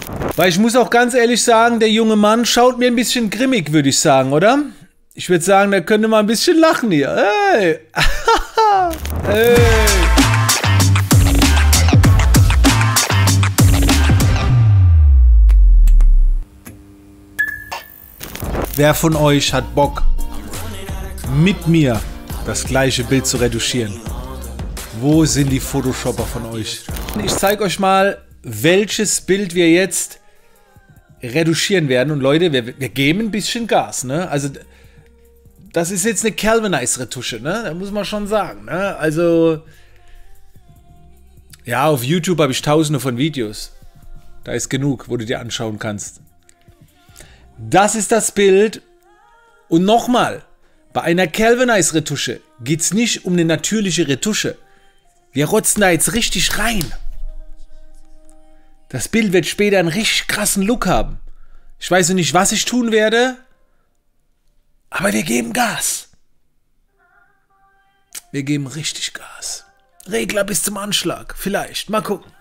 Weil ich muss auch ganz ehrlich sagen, der junge Mann schaut mir ein bisschen grimmig, würde ich sagen, oder? Ich würde sagen, der könnte mal ein bisschen lachen hier. Hey! Hey! Wer von euch hat Bock, mit mir das gleiche Bild zu retuschieren? Wo sind die Photoshopper von euch? Ich zeige euch mal, welches Bild wir jetzt retuschieren werden. Und Leute, wir geben ein bisschen Gas, ne? Also, das ist jetzt eine Calvinize-Retusche, ne? Da muss man schon sagen, ne? Also, ja, auf YouTube habe ich tausende von Videos. Da ist genug, wo du dir anschauen kannst. Das ist das Bild. Und nochmal, bei einer Calvinize-Retusche geht es nicht um eine natürliche Retusche. Wir rotzen da jetzt richtig rein. Das Bild wird später einen richtig krassen Look haben. Ich weiß noch nicht, was ich tun werde, aber wir geben Gas. Wir geben richtig Gas. Regler bis zum Anschlag. Vielleicht. Mal gucken.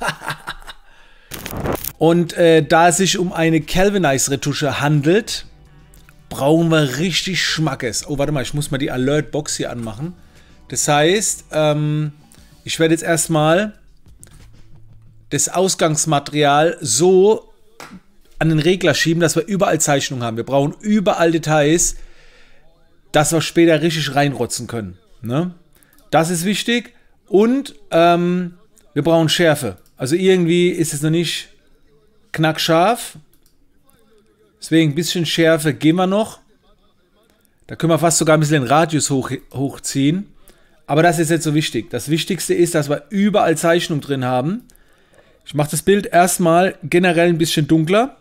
Und da es sich um eine Calvinize-Retusche handelt, brauchen wir richtig Schmackes. Oh, warte mal, ich muss mal die Alert-Box hier anmachen. Das heißt, ich werde jetzt erstmal das Ausgangsmaterial so an den Regler schieben, dass wir überall Zeichnungen haben. Wir brauchen überall Details, dass wir später richtig reinrotzen können. Ne? Das ist wichtig. Und wir brauchen Schärfe. Also irgendwie ist es noch nicht knackscharf. Deswegen ein bisschen Schärfe geben wir noch. Da können wir fast sogar ein bisschen den Radius hochziehen. Aber das ist jetzt so wichtig. Das Wichtigste ist, dass wir überall Zeichnung drin haben. Ich mache das Bild erstmal generell ein bisschen dunkler.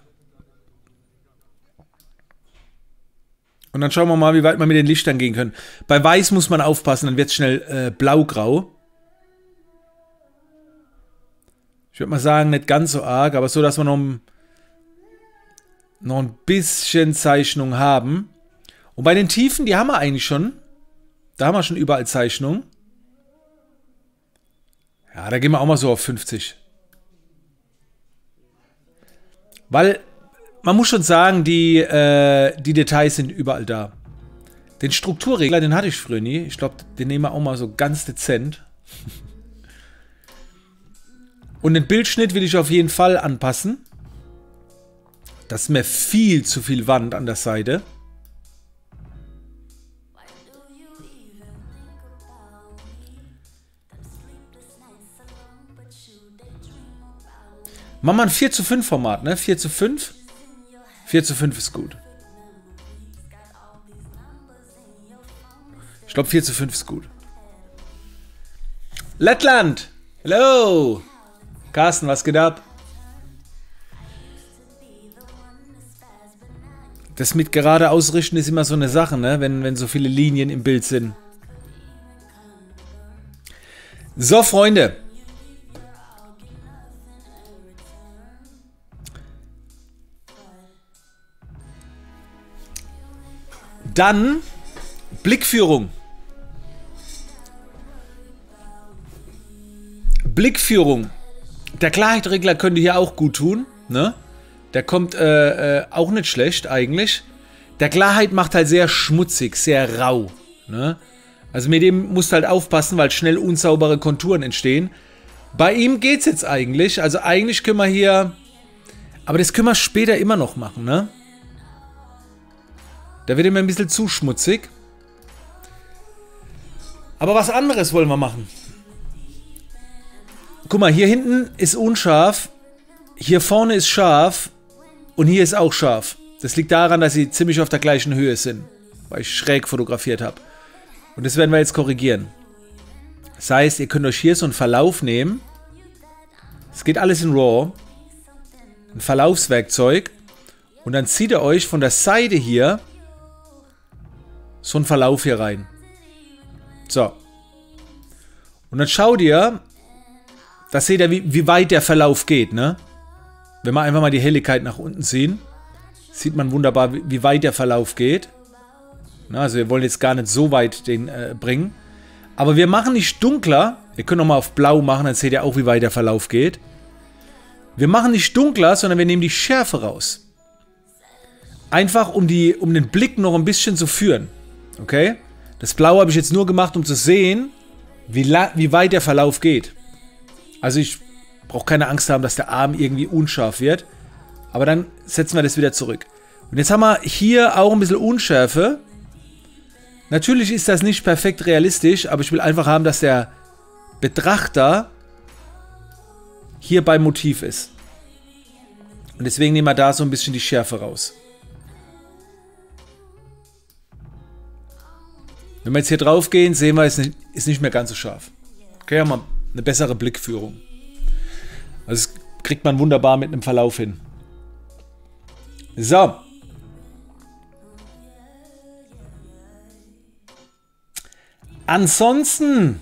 Und dann schauen wir mal, wie weit wir mit den Lichtern gehen können. Bei Weiß muss man aufpassen, dann wird es schnell blaugrau. Ich würde mal sagen, nicht ganz so arg, aber so, dass wir noch ein bisschen Zeichnung haben. Und bei den Tiefen, die haben wir eigentlich schon. Da haben wir schon überall Zeichnung. Ja, da gehen wir auch mal so auf 50. Weil, man muss schon sagen, die Details sind überall da. Den Strukturregler, den hatte ich früher nie. Ich glaube, den nehmen wir auch mal so ganz dezent. Und den Bildschnitt will ich auf jeden Fall anpassen. Das ist mir viel zu viel Wand an der Seite. Machen wir ein 4:5 Format, ne? 4:5. 4:5 ist gut. Ich glaube 4:5 ist gut. Lettland! Hello! Carsten, was geht ab? Das mit gerade ausrichten ist immer so eine Sache, ne? Wenn so viele Linien im Bild sind. So, Freunde. Dann Blickführung. Blickführung. Der Klarheitsregler könnte hier auch gut tun, ne? Der kommt auch nicht schlecht eigentlich. Der Klarheit macht halt sehr schmutzig, sehr rau, ne? Also mit dem musst du halt aufpassen, weil schnell unsaubere Konturen entstehen. Bei ihm geht's jetzt eigentlich. Also eigentlich können wir hier... Aber das können wir später immer noch machen, ne? Da wird immer ein bisschen zu schmutzig. Aber was anderes wollen wir machen. Guck mal, hier hinten ist unscharf. Hier vorne ist scharf. Und hier ist auch scharf. Das liegt daran, dass sie ziemlich auf der gleichen Höhe sind. Weil ich schräg fotografiert habe. Und das werden wir jetzt korrigieren. Das heißt, ihr könnt euch hier so einen Verlauf nehmen. Es geht alles in RAW. Ein Verlaufswerkzeug. Und dann zieht ihr euch von der Seite hier so einen Verlauf hier rein. So. Und dann schaut ihr, da seht ihr, wie weit der Verlauf geht, ne? Wenn wir einfach mal die Helligkeit nach unten ziehen, sieht man wunderbar, wie weit der Verlauf geht. Na, also wir wollen jetzt gar nicht so weit den bringen. Aber wir machen nicht dunkler. Ihr könnt noch mal auf blau machen, dann seht ihr auch, wie weit der Verlauf geht. Wir machen nicht dunkler, sondern wir nehmen die Schärfe raus. Einfach um den Blick noch ein bisschen zu führen. Okay? Das Blau habe ich jetzt nur gemacht, um zu sehen, wie weit der Verlauf geht. Also ich brauche keine Angst haben, dass der Arm irgendwie unscharf wird. Aber dann setzen wir das wieder zurück. Und jetzt haben wir hier auch ein bisschen Unschärfe. Natürlich ist das nicht perfekt realistisch, aber ich will einfach haben, dass der Betrachter hier beim Motiv ist. Und deswegen nehmen wir da so ein bisschen die Schärfe raus. Wenn wir jetzt hier drauf gehen, sehen wir, es ist nicht mehr ganz so scharf. Okay, haben wir eine bessere Blickführung. Also das kriegt man wunderbar mit einem Verlauf hin. So. Ansonsten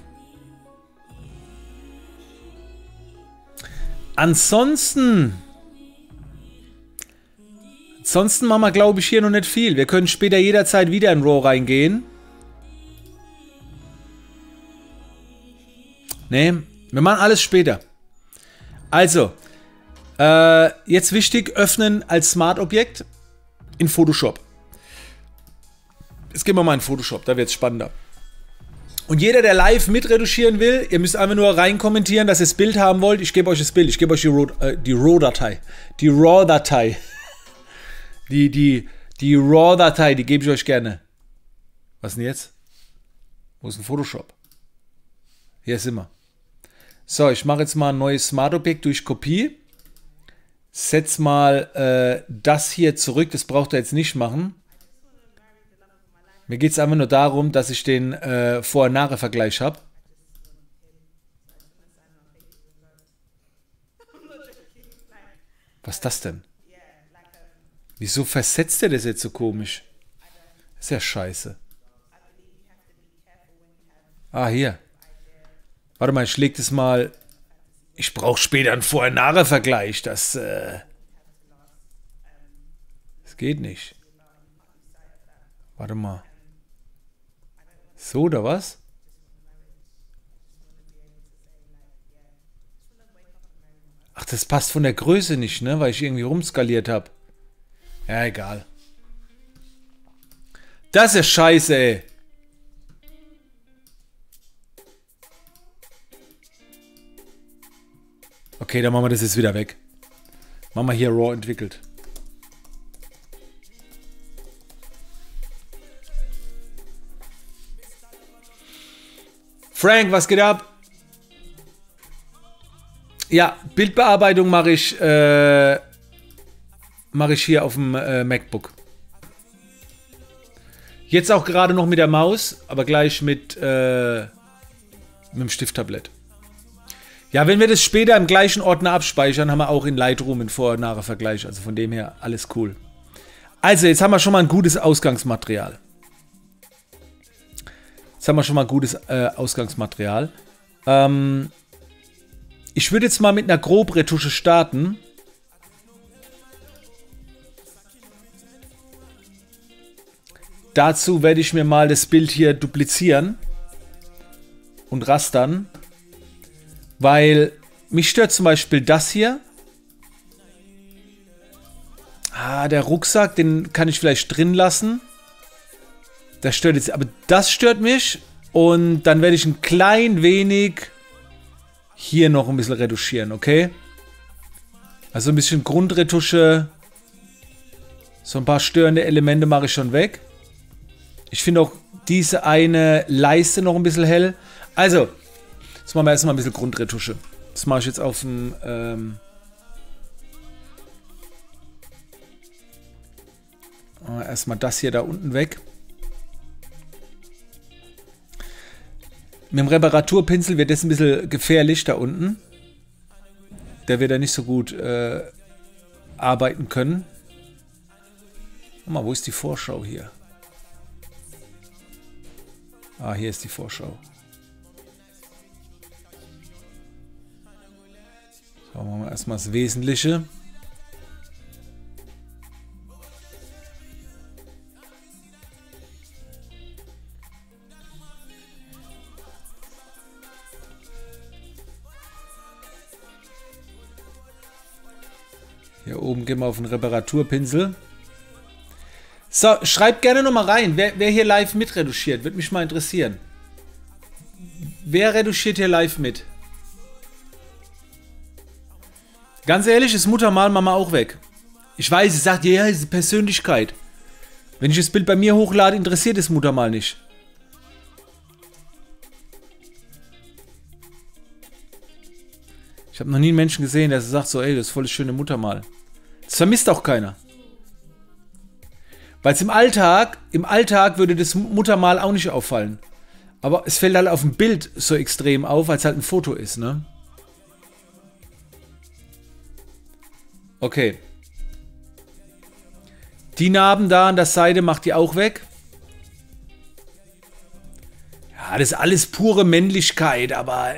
machen wir, glaube ich, hier noch nicht viel. Wir können später jederzeit wieder in RAW reingehen. Ne, wir machen alles später. Also, jetzt wichtig, öffnen als Smart-Objekt in Photoshop. Jetzt gehen wir mal in Photoshop, da wird es spannender. Und jeder, der live mitretuschieren will, ihr müsst einfach nur rein kommentieren, dass ihr das Bild haben wollt. Ich gebe euch das Bild, ich gebe euch die RAW-Datei. Die RAW-Datei. Die RAW-Datei, die gebe ich euch gerne. Was denn jetzt? Wo ist denn Photoshop? Hier sind wir. So, ich mache jetzt mal ein neues Smart-Objekt durch Kopie. Setz mal das hier zurück, das braucht ihr jetzt nicht machen. Mir geht es einfach nur darum, dass ich den Vor- und Nachher-Vergleich habe. Was ist das denn? Wieso versetzt er das jetzt so komisch? Das ist ja scheiße. Ah, hier. Warte mal, ich leg das mal. Ich brauche später einen Vor- und Nachher-Vergleich. Das geht nicht. Warte mal. So, oder was? Ach, das passt von der Größe nicht, ne? Weil ich irgendwie rumskaliert habe. Ja, egal. Das ist scheiße, ey. Okay, dann machen wir das jetzt wieder weg. Machen wir hier RAW entwickelt. Frank, was geht ab? Ja, Bildbearbeitung mache ich hier auf dem MacBook. Jetzt auch gerade noch mit der Maus, aber gleich mit dem Stifttablett. Ja, wenn wir das später im gleichen Ordner abspeichern, haben wir auch in Lightroom einen Vor- und Nachher-Vergleich. Also von dem her alles cool. Also, jetzt haben wir schon mal ein gutes Ausgangsmaterial. Ich würde jetzt mal mit einer Grobretusche starten. Dazu werde ich mir mal das Bild hier duplizieren und rastern. Weil mich stört zum Beispiel das hier. Ah, der Rucksack, den kann ich vielleicht drin lassen. Das stört jetzt, aber das stört mich. Und dann werde ich ein klein wenig hier noch ein bisschen retuschieren, okay? Also ein bisschen Grundretusche. So ein paar störende Elemente mache ich schon weg. Ich finde auch diese eine Leiste noch ein bisschen hell. Also, jetzt machen wir erstmal ein bisschen Grundretusche. Das mache ich jetzt auf dem erstmal das hier da unten weg. Mit dem Reparaturpinsel wird das ein bisschen gefährlich da unten. Der wird da nicht so gut arbeiten können. Guck mal, wo ist die Vorschau hier? Ah, hier ist die Vorschau. So, machen wir erstmal das Wesentliche. Hier oben gehen wir auf den Reparaturpinsel. So, schreibt gerne nochmal rein, wer hier live mitretuschiert. Würde mich mal interessieren. Wer retuschiert hier live mit? Ganz ehrlich, ist Muttermal Mama auch weg. Ich weiß, sie sagt, ja, ist Persönlichkeit. Wenn ich das Bild bei mir hochlade, interessiert es Muttermal nicht. Ich habe noch nie einen Menschen gesehen, der sagt so, ey, das ist voll das schöne Muttermal. Das vermisst auch keiner. Weil es im Alltag würde das Muttermal auch nicht auffallen. Aber es fällt halt auf dem Bild so extrem auf, weil es halt ein Foto ist, ne? Okay. Die Narben da an der Seite macht die auch weg. Ja, das ist alles pure Männlichkeit, aber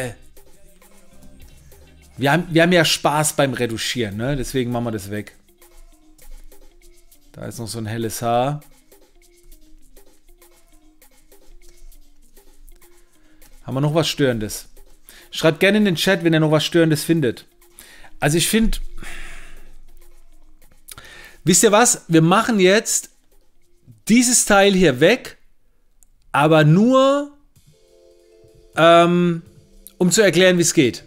wir haben ja Spaß beim Retuschieren, ne? Deswegen machen wir das weg. Da ist noch so ein helles Haar. Haben wir noch was Störendes? Schreibt gerne in den Chat, wenn ihr noch was Störendes findet. Also ich finde... Wisst ihr was? Wir machen jetzt dieses Teil hier weg, aber nur, um zu erklären, wie es geht.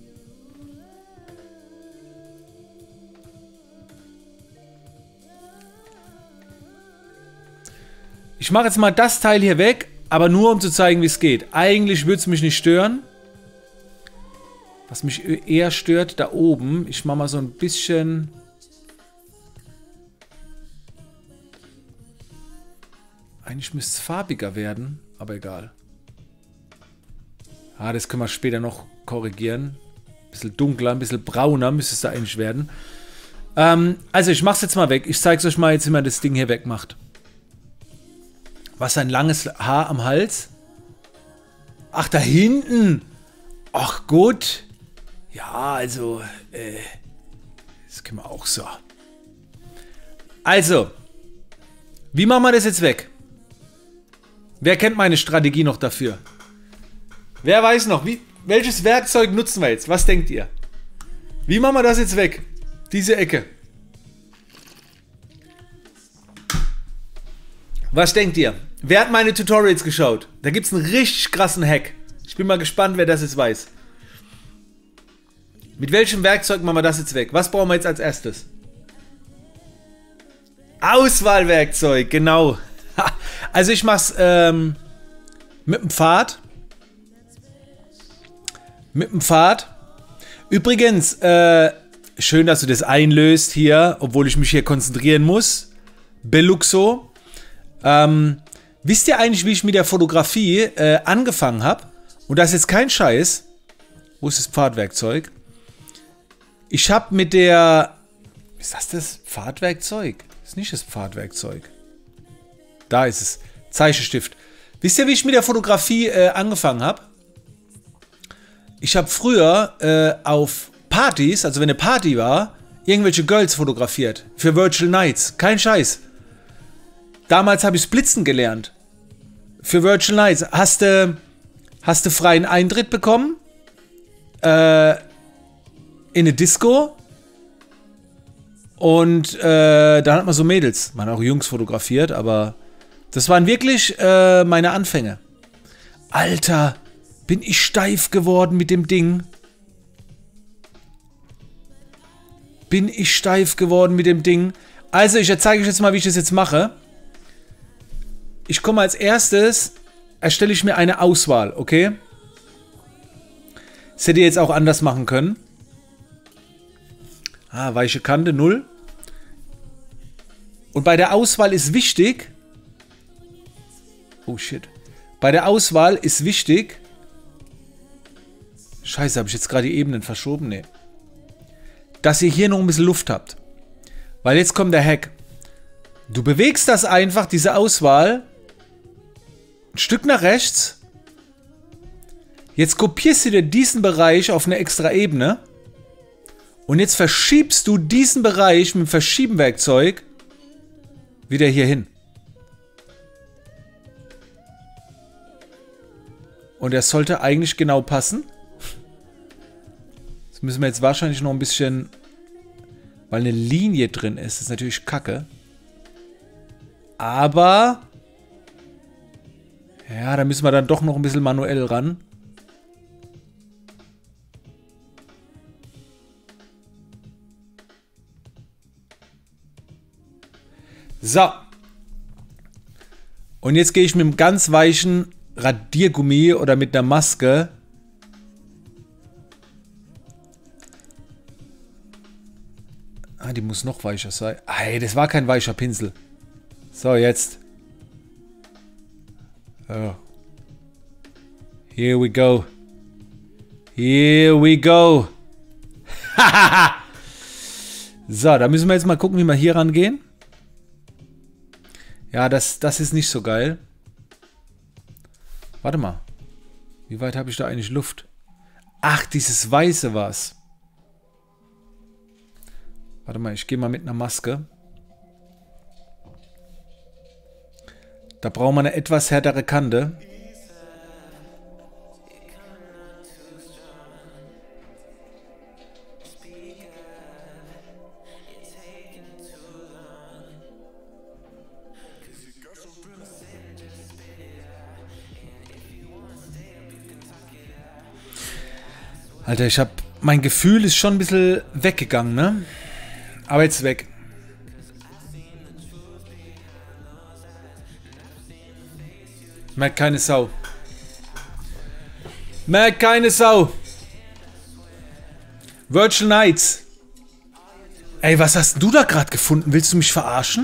Ich mache jetzt mal das Teil hier weg, aber nur, um zu zeigen, wie es geht. Eigentlich würde es mich nicht stören. Was mich eher stört, da oben. Ich mache mal so ein bisschen... Eigentlich müsste es farbiger werden, aber egal. Ah, das können wir später noch korrigieren. Ein bisschen dunkler, ein bisschen brauner müsste es da eigentlich werden. Also ich mache es jetzt mal weg. Ich zeige es euch mal jetzt, wie man das Ding hier wegmacht. Was, ein langes Haar am Hals? Ach, da hinten. Ach gut. Ja, also, das können wir auch so. Also, wie machen wir das jetzt weg? Wer kennt meine Strategie noch dafür? Wer weiß noch, welches Werkzeug nutzen wir jetzt? Was denkt ihr? Wie machen wir das jetzt weg? Diese Ecke. Was denkt ihr? Wer hat meine Tutorials geschaut? Da gibt es einen richtig krassen Hack. Ich bin mal gespannt, wer das jetzt weiß. Mit welchem Werkzeug machen wir das jetzt weg? Was brauchen wir jetzt als erstes? Auswahlwerkzeug, genau. Also ich mach's mit dem Pfad. Mit dem Pfad. Übrigens, schön, dass du das einlöst hier, obwohl ich mich hier konzentrieren muss. Beluxo. Wisst ihr eigentlich, wie ich mit der Fotografie angefangen habe? Und das ist jetzt kein Scheiß. Wo ist das Pfadwerkzeug? Ich habe mit der... Ist das Pfadwerkzeug? Das ist nicht das Pfadwerkzeug. Da ist es. Zeichenstift. Wisst ihr, wie ich mit der Fotografie angefangen habe? Ich habe früher auf Partys, also wenn eine Party war, irgendwelche Girls fotografiert. Für Virtual Nights. Kein Scheiß. Damals habe ich Blitzen gelernt. Für Virtual Nights. Hast du freien Eintritt bekommen? In eine Disco. Und dann hat man so Mädels. Man hat auch Jungs fotografiert, aber das waren wirklich meine Anfänge. Alter, bin ich steif geworden mit dem Ding. Bin ich steif geworden mit dem Ding. Also, ich zeige euch jetzt mal, wie ich das jetzt mache. Ich komme als erstes, erstelle ich mir eine Auswahl, okay? Das hätte ihr jetzt auch anders machen können. Ah, weiche Kante, 0. Und bei der Auswahl ist wichtig... Oh shit. Bei der Auswahl ist wichtig... Scheiße, habe ich jetzt gerade die Ebenen verschoben? Nee. Dass ihr hier noch ein bisschen Luft habt. Weil jetzt kommt der Hack. Du bewegst das einfach, diese Auswahl, ein Stück nach rechts. Jetzt kopierst du dir diesen Bereich auf eine extra Ebene. Und jetzt verschiebst du diesen Bereich mit dem Verschiebenwerkzeug wieder hier hin. Und er sollte eigentlich genau passen. Das müssen wir jetzt wahrscheinlich noch ein bisschen Weil eine Linie drin ist. Das ist natürlich kacke. Aber... Ja, da müssen wir dann doch noch ein bisschen manuell ran. So. Und jetzt gehe ich mit einem ganz weichen Radiergummi oder mit einer Maske. Ah, die muss noch weicher sein. Ey, das war kein weicher Pinsel. So, jetzt. Oh. Here we go. Here we go. So, da müssen wir jetzt mal gucken, wie wir hier rangehen. Ja, das ist nicht so geil. Warte mal. Wie weit habe ich da eigentlich Luft? Ach, dieses Weiße war's. Warte mal, ich gehe mal mit einer Maske. Da brauchen wir eine etwas härtere Kante. Alter, mein Gefühl ist schon ein bisschen weggegangen, ne? Aber jetzt weg. Merkt keine Sau. Merkt keine Sau. Virtual Knights. Ey, was hast du da gerade gefunden? Willst du mich verarschen?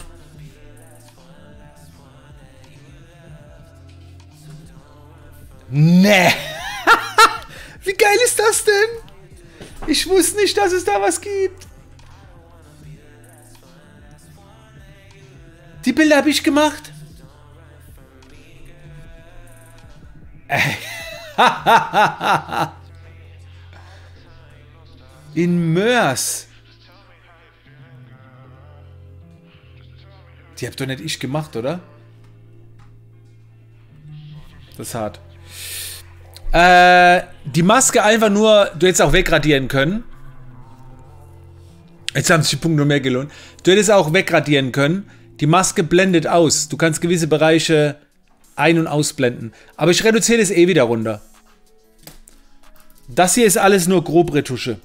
Nee. Wie geil ist das denn? Ich wusste nicht, dass es da was gibt. Die Bilder habe ich gemacht. In Mörs. Die habt doch nicht ich gemacht, oder? Das ist hart. Die Maske einfach nur... Du hättest auch wegradieren können. Jetzt haben sich die Punkte noch mehr gelohnt. Du hättest auch wegradieren können. Die Maske blendet aus. Du kannst gewisse Bereiche ein- und ausblenden. Aber ich reduziere das eh wieder runter. Das hier ist alles nur Grobretusche.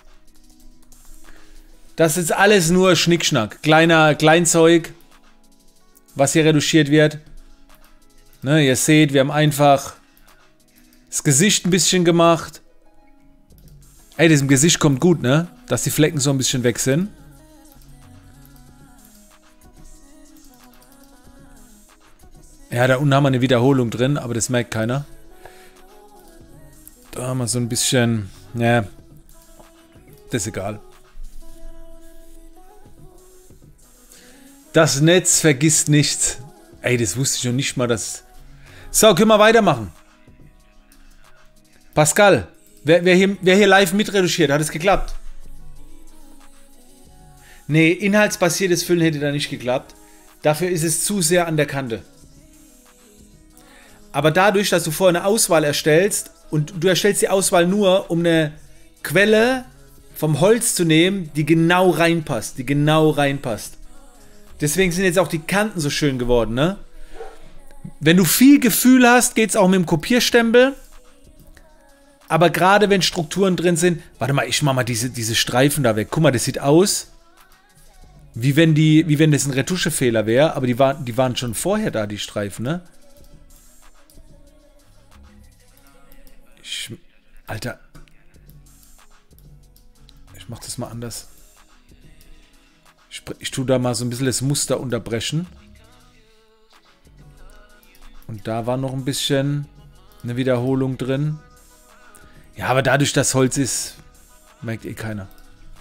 Das ist alles nur Schnickschnack. Kleinzeug, was hier retuschiert wird. Ne, ihr seht, wir haben einfach das Gesicht ein bisschen gemacht. Ey, das im Gesicht kommt gut, ne? Dass die Flecken so ein bisschen weg sind. Ja, da unten haben wir eine Wiederholung drin, aber das merkt keiner. Da haben wir so ein bisschen... Ja, das ist egal. Das Netz vergisst nichts. Ey, das wusste ich noch nicht mal, dass... So, können wir weitermachen. Pascal, wer hier live mitretuschiert, hat es geklappt? Nee, inhaltsbasiertes Füllen hätte da nicht geklappt. Dafür ist es zu sehr an der Kante. Aber dadurch, dass du vorher eine Auswahl erstellst und du erstellst die Auswahl nur, um eine Quelle vom Holz zu nehmen, die genau reinpasst. Deswegen sind jetzt auch die Kanten so schön geworden, ne? Wenn du viel Gefühl hast, geht es auch mit dem Kopierstempel. Aber gerade wenn Strukturen drin sind... Warte mal, ich mach mal diese Streifen da weg. Guck mal, das sieht aus, wie wenn das ein Retuschefehler wäre. Aber die waren schon vorher da, die Streifen, ne? Alter. Ich mach das mal anders. Ich tue da mal so ein bisschen das Muster unterbrechen. Und da war noch ein bisschen eine Wiederholung drin. Ja, aber dadurch, dass Holz ist, merkt eh keiner.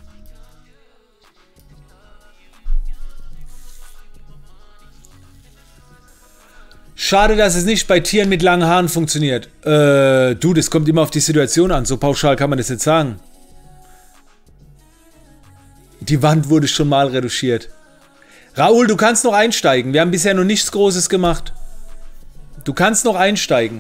Schade, dass es nicht bei Tieren mit langen Haaren funktioniert. Du, das kommt immer auf die Situation an. So pauschal kann man das jetzt sagen. Die Wand wurde schon mal retuschiert. Raoul, du kannst noch einsteigen. Wir haben bisher noch nichts Großes gemacht. Du kannst noch einsteigen.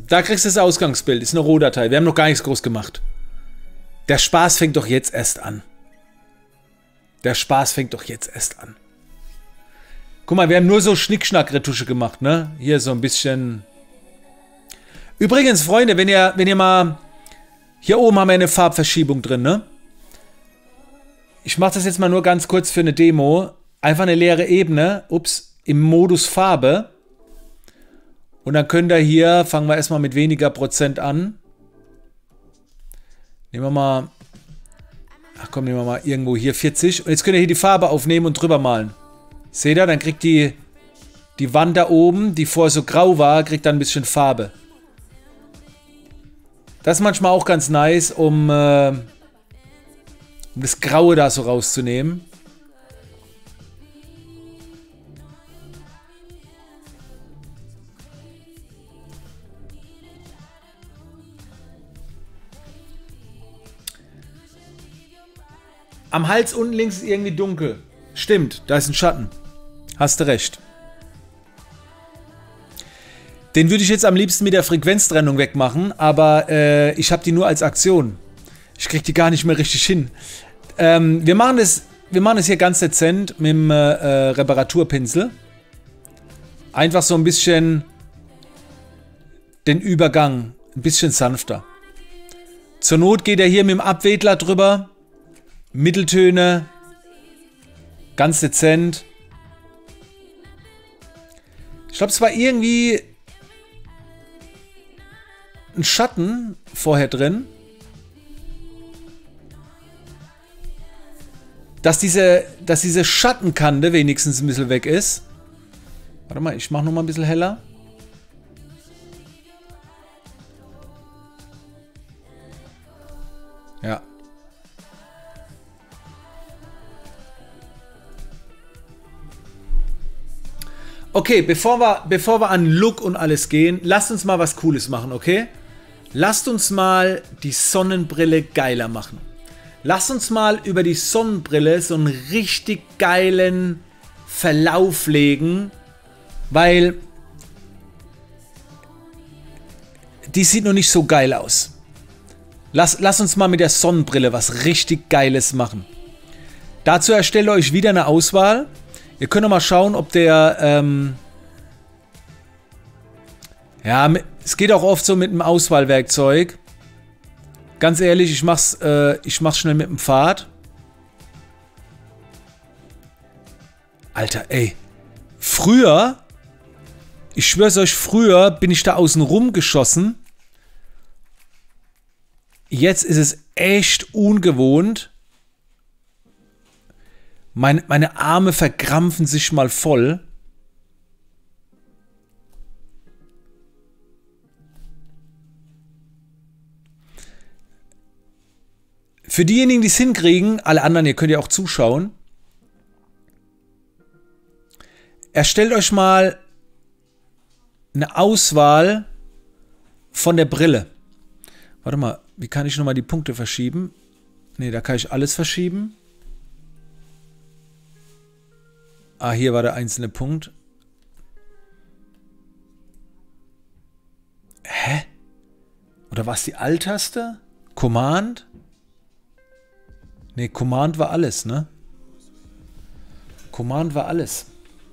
Da kriegst du das Ausgangsbild. Ist eine Rohdatei. Wir haben noch gar nichts groß gemacht. Der Spaß fängt doch jetzt erst an. Der Spaß fängt doch jetzt erst an. Guck mal, wir haben nur so Schnickschnack-Retusche gemacht, ne? Hier so ein bisschen... Übrigens, Freunde, wenn ihr mal... Hier oben haben wir eine Farbverschiebung drin, ne? Ich mache das jetzt mal nur ganz kurz für eine Demo. Einfach eine leere Ebene. Ups, im Modus Farbe. Und dann könnt ihr hier... Fangen wir erstmal mit weniger Prozent an. Nehmen wir mal... Ach komm, nehmen wir mal irgendwo hier 40. Und jetzt könnt ihr hier die Farbe aufnehmen und drüber malen. Seht ihr? Dann kriegt die Wand da oben, die vorher so grau war, kriegt dann ein bisschen Farbe. Das ist manchmal auch ganz nice, um das Graue da so rauszunehmen. Am Hals unten links ist irgendwie dunkel. Stimmt, da ist ein Schatten. Hast du recht. Den würde ich jetzt am liebsten mit der Frequenztrennung wegmachen, aber ich habe die nur als Aktion. Ich kriege die gar nicht mehr richtig hin. Wir machen das hier ganz dezent mit dem Reparaturpinsel. Einfach so ein bisschen den Übergang ein bisschen sanfter. Zur Not geht er hier mit dem Abwedler drüber. Mitteltöne. Ganz dezent. Ich glaube, es war irgendwie ein Schatten vorher drin. Dass diese Schattenkante wenigstens ein bisschen weg ist. Warte mal, ich mache noch mal ein bisschen heller. Ja. Okay, bevor wir an Look und alles gehen, lasst uns mal was Cooles machen, okay? Lasst uns mal die Sonnenbrille geiler machen. Lasst uns mal über die Sonnenbrille so einen richtig geilen Verlauf legen, weil die sieht noch nicht so geil aus. Lasst uns mal mit der Sonnenbrille was richtig Geiles machen. Dazu erstelle euch wieder eine Auswahl. Ihr könnt auch mal schauen, ob der, ja, es geht auch oft so mit einem Auswahlwerkzeug. Ganz ehrlich, ich mach's schnell mit dem Pfad. Alter, ey. Früher, ich schwör's euch, früher bin ich da außen rum geschossen. Jetzt ist es echt ungewohnt. Meine Arme verkrampfen sich mal voll. Für diejenigen, die es hinkriegen, alle anderen, ihr könnt ja auch zuschauen. Erstellt euch mal eine Auswahl von der Brille. Warte mal, wie kann ich nochmal die Punkte verschieben? Ne, da kann ich alles verschieben. Ah, hier war der einzelne Punkt. Hä? Oder war es die Alt-Taste? Command? Ne, Command war alles, ne? Command war alles.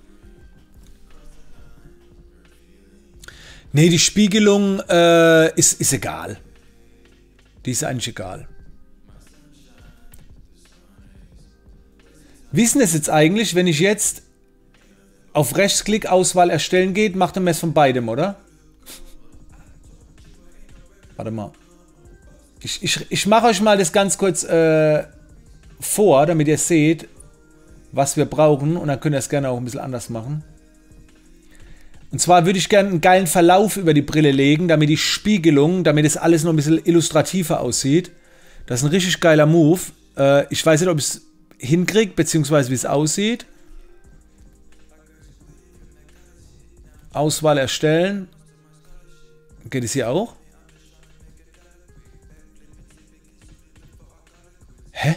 Ne, die Spiegelung ist egal. Die ist eigentlich egal. Wie ist denn das jetzt eigentlich, wenn ich jetzt auf Rechtsklick Auswahl erstellen geht, macht er mir es von beidem, oder? Warte mal. Ich mache euch mal das ganz kurz vor, damit ihr seht, was wir brauchen. Und dann könnt ihr es gerne auch ein bisschen anders machen. Und zwar würde ich gerne einen geilen Verlauf über die Brille legen, damit die Spiegelung, damit es alles noch ein bisschen illustrativer aussieht. Das ist ein richtig geiler Move. Ich weiß nicht, ob ich es hinkriege, beziehungsweise wie es aussieht. Auswahl erstellen. Geht es hier auch? Hä?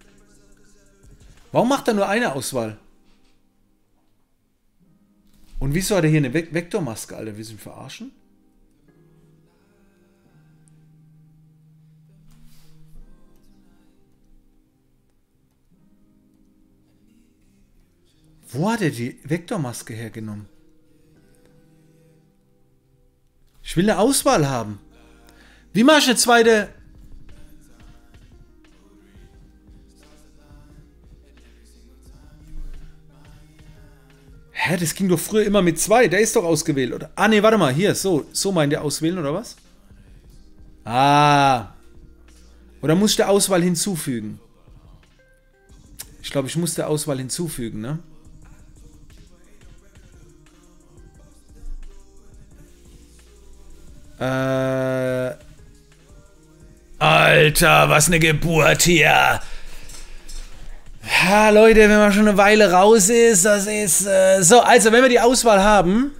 Warum macht er nur eine Auswahl? Und Und wieso hat er hier eine Vektormaske, Alter? Wir sind verarschen? Wo hat er die Vektormaske hergenommen? Ich will eine Auswahl haben. Wie mache ich eine zweite? Hä, das ging doch früher immer mit 2. Der ist doch ausgewählt, oder? Ah, nee, warte mal. Hier, so meint der auswählen, oder was? Ah. Oder muss ich der Auswahl hinzufügen? Ich glaube, ich muss der Auswahl hinzufügen, ne? Alter, was eine Geburt hier. Ja, Leute, wenn man schon eine Weile raus ist, das ist... so, also, wenn wir die Auswahl haben,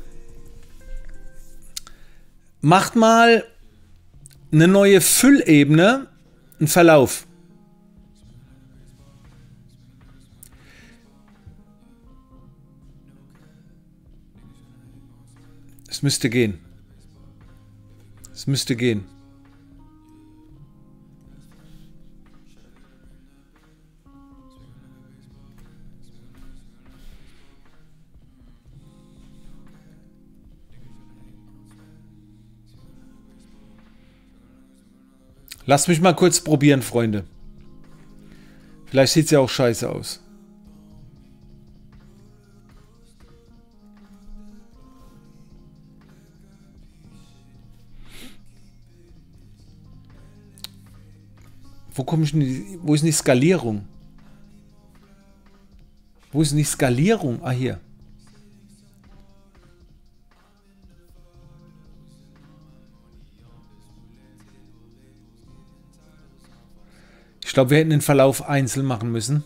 macht mal eine neue Füllebene, einen Verlauf. Es müsste gehen. Es müsste gehen. Lasst mich mal kurz probieren, Freunde. Vielleicht sieht es ja auch scheiße aus. Wo ist denn die Skalierung? Wo ist denn die Skalierung? Ah, hier. Ich glaube, wir hätten den Verlauf einzeln machen müssen.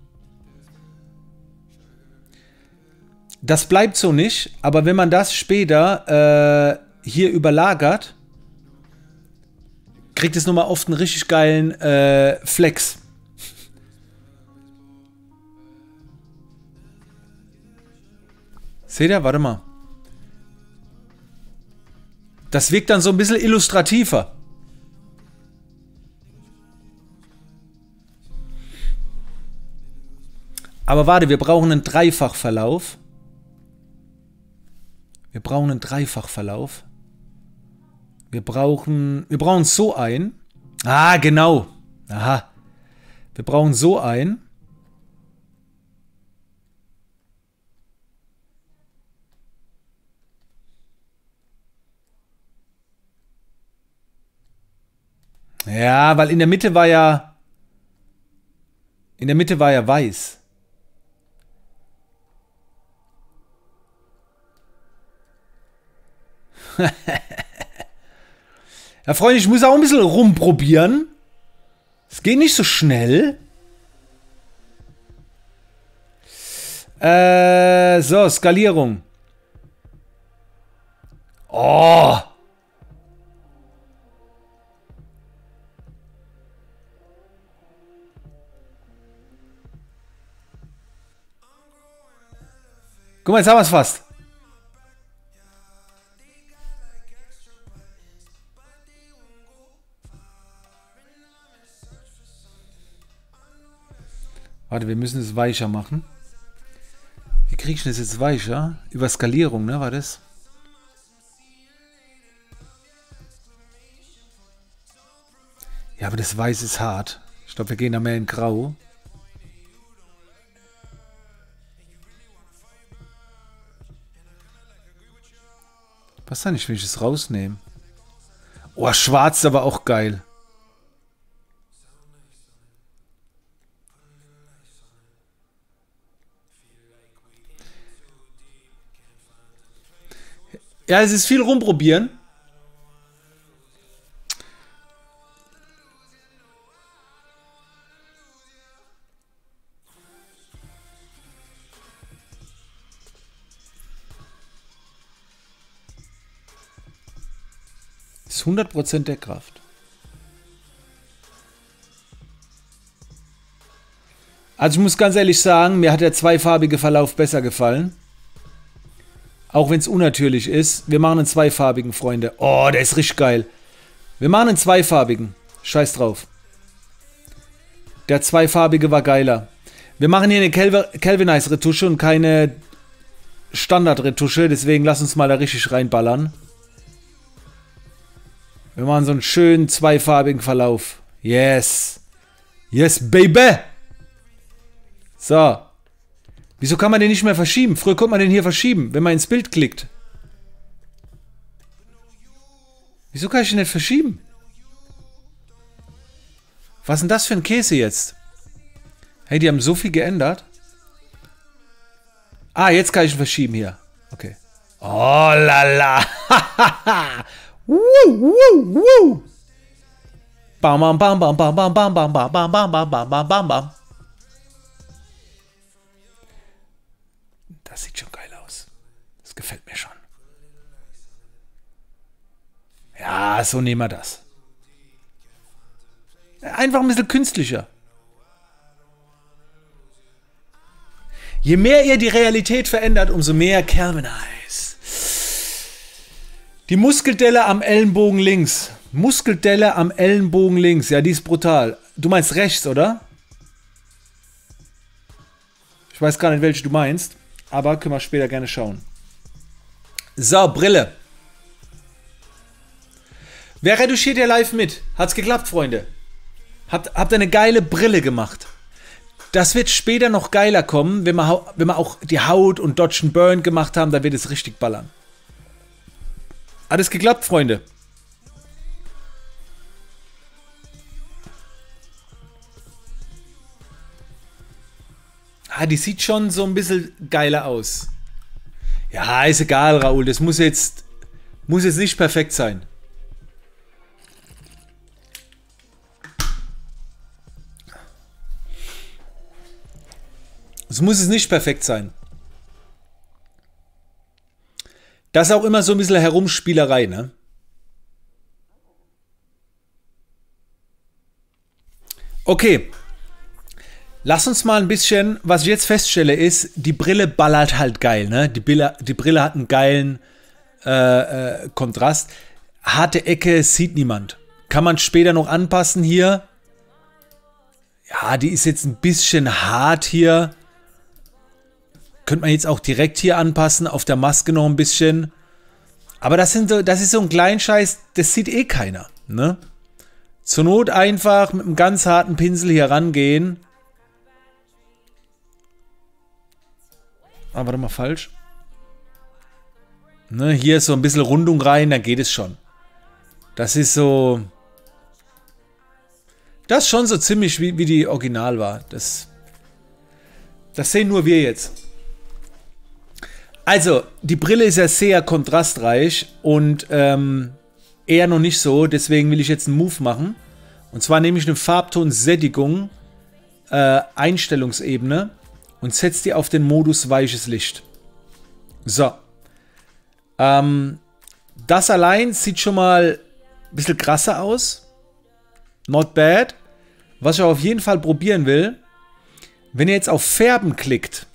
Das bleibt so nicht, aber wenn man das später hier überlagert, kriegt es nochmal oft einen richtig geilen Flex. Seht ihr? Warte mal. Das wirkt dann so ein bisschen illustrativer. Aber warte, wir brauchen einen Dreifachverlauf. Wir brauchen einen Dreifachverlauf. Wir brauchen so ein. Ah, genau. Aha. Wir brauchen so ein. Ja, weil in der Mitte war ja weiß. Ja, Freunde, ich muss auch ein bisschen rumprobieren. Es geht nicht so schnell. So, Skalierung. Oh. Guck mal, jetzt haben wir es fast. Warte, wir müssen es weicher machen. Wie kriege ich das jetzt weicher? Über Skalierung, ne? War das? Ja, aber das Weiß ist hart. Ich glaube, wir gehen da mehr in Grau. Was dann nicht, wenn ich es rausnehme? Oh, schwarz ist aber auch geil. Ja, es ist viel rumprobieren. Das ist 100% der Kraft. Also ich muss ganz ehrlich sagen, mir hat der zweifarbige Verlauf besser gefallen. Auch wenn es unnatürlich ist. Wir machen einen zweifarbigen, Freunde. Oh, der ist richtig geil. Wir machen einen zweifarbigen. Scheiß drauf. Der zweifarbige war geiler. Wir machen hier eine Calvinize-Retusche und keine Standard-Retusche. Deswegen lass uns mal da richtig reinballern. Wir machen so einen schönen zweifarbigen Verlauf. Yes. Yes, baby. So. Wieso kann man den nicht mehr verschieben? Früher konnte man den hier verschieben, wenn man ins Bild klickt. Wieso kann ich den nicht verschieben? Was ist denn das für ein Käse jetzt? Hey, die haben so viel geändert. Ah, jetzt kann ich ihn verschieben hier. Okay. Oh la la. Woo, woo, woo. Bam, bam, bam, bam, bam, bam, bam, bam, bam, bam, bam, bam, bam, bam, bam. Das sieht schon geil aus. Das gefällt mir schon. Ja, so nehmen wir das. Einfach ein bisschen künstlicher. Je mehr ihr die Realität verändert, umso mehr Calvinize. Die Muskeldelle am Ellenbogen links. Muskeldelle am Ellenbogen links. Ja, die ist brutal. Du meinst rechts, oder? Ich weiß gar nicht, welche du meinst. Aber können wir später gerne schauen. So, Brille. Wer retuschiert hier live mit? Hat's geklappt, Freunde? Habt ihr eine geile Brille gemacht? Das wird später noch geiler kommen, wenn wir auch die Haut und Dodge and Burn gemacht haben, da wird es richtig ballern. Hat es geklappt, Freunde? Ah, die sieht schon so ein bisschen geiler aus. Ja, ist egal, Raoul. Das muss jetzt nicht perfekt sein. Es muss es nicht perfekt sein. Das ist auch immer so ein bisschen Herumspielerei, ne? Okay. Lass uns mal ein bisschen, was ich jetzt feststelle, ist, die Brille ballert halt geil, ne? Die Brille hat einen geilen Kontrast. Harte Ecke sieht niemand. Kann man später noch anpassen hier. Ja, die ist jetzt ein bisschen hart hier. Könnte man jetzt auch direkt hier anpassen, auf der Maske noch ein bisschen. Aber das ist so ein Kleinscheiß, das sieht eh keiner, ne? Zur Not einfach mit einem ganz harten Pinsel hier rangehen. Ah, warte mal, falsch. Ne, hier ist so ein bisschen Rundung rein, dann geht es schon. Das ist so... Das ist schon so ziemlich wie die Original war. Das sehen nur wir jetzt. Also, die Brille ist ja sehr kontrastreich und eher noch nicht so. Deswegen will ich jetzt einen Move machen. Und zwar nehme ich eine Farbton-Sättigung, Einstellungsebene und setze die auf den Modus weiches Licht. So. Das allein sieht schon mal ein bisschen krasser aus. Not bad. Was ich auf jeden Fall probieren will, wenn ihr jetzt auf Färben klickt,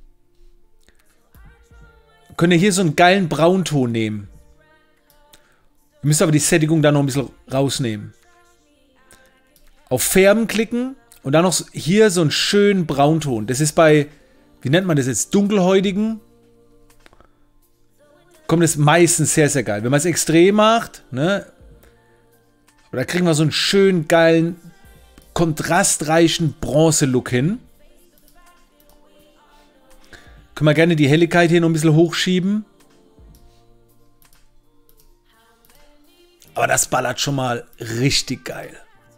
könnt ihr hier so einen geilen Braunton nehmen. Ihr müsst aber die Sättigung da noch ein bisschen rausnehmen. Auf Färben klicken und dann noch hier so einen schönen Braunton. Das ist bei, wie nennt man das jetzt, dunkelhäutigen. Kommt es meistens sehr, sehr geil. Wenn man es extrem macht, ne, da kriegen wir so einen schönen, geilen, kontrastreichen Bronze-Look hin. Können wir gerne die Helligkeit hier noch ein bisschen hochschieben. Aber das ballert schon mal richtig geil.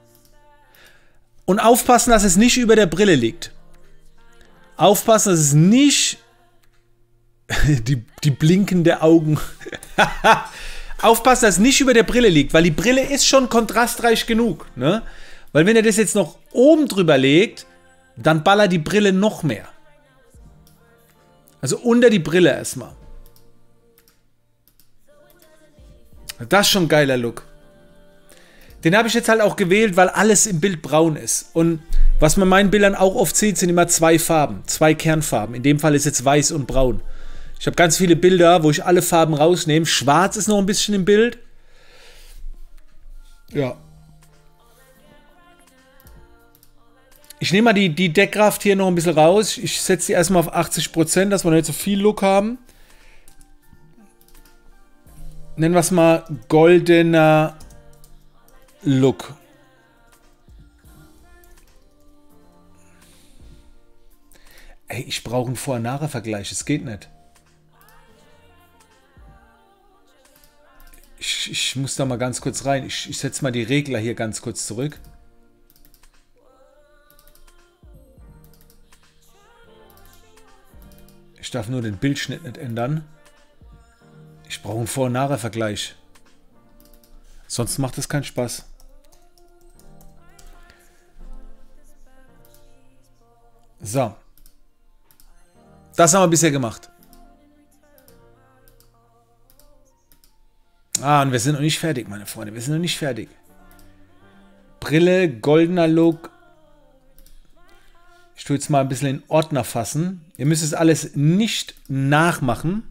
Und aufpassen, dass es nicht über der Brille liegt. Aufpassen, dass es nicht... die blinkende Augen. Aufpassen, dass es nicht über der Brille liegt, weil die Brille ist schon kontrastreich genug. Ne? Weil wenn ihr das jetzt noch oben drüber legt, dann ballert die Brille noch mehr. Also unter die Brille erstmal. Das ist schon ein geiler Look. Den habe ich jetzt halt auch gewählt, weil alles im Bild braun ist. Und was man in meinen Bildern auch oft sieht, sind immer zwei Farben. Zwei Kernfarben. In dem Fall ist jetzt weiß und braun. Ich habe ganz viele Bilder, wo ich alle Farben rausnehme. Schwarz ist noch ein bisschen im Bild. Ja. Ich nehme mal die Deckkraft hier noch ein bisschen raus. Ich setze die erstmal auf 80%, dass wir nicht so viel Look haben. Nennen wir es mal goldener Look. Ey, ich brauche einen Vor- und Nachher-Vergleich. Es geht nicht. Ich muss da mal ganz kurz rein. Ich setze mal die Regler hier ganz kurz zurück. Ich darf nur den Bildschnitt nicht ändern. Ich brauche einen Vor- und Nachher-Vergleich. Sonst macht es keinen Spaß. So. Das haben wir bisher gemacht. Ah, und wir sind noch nicht fertig, meine Freunde. Wir sind noch nicht fertig. Brille, goldener Look. Ich tue jetzt mal ein bisschen in Ordner fassen. Ihr müsst es alles nicht nachmachen.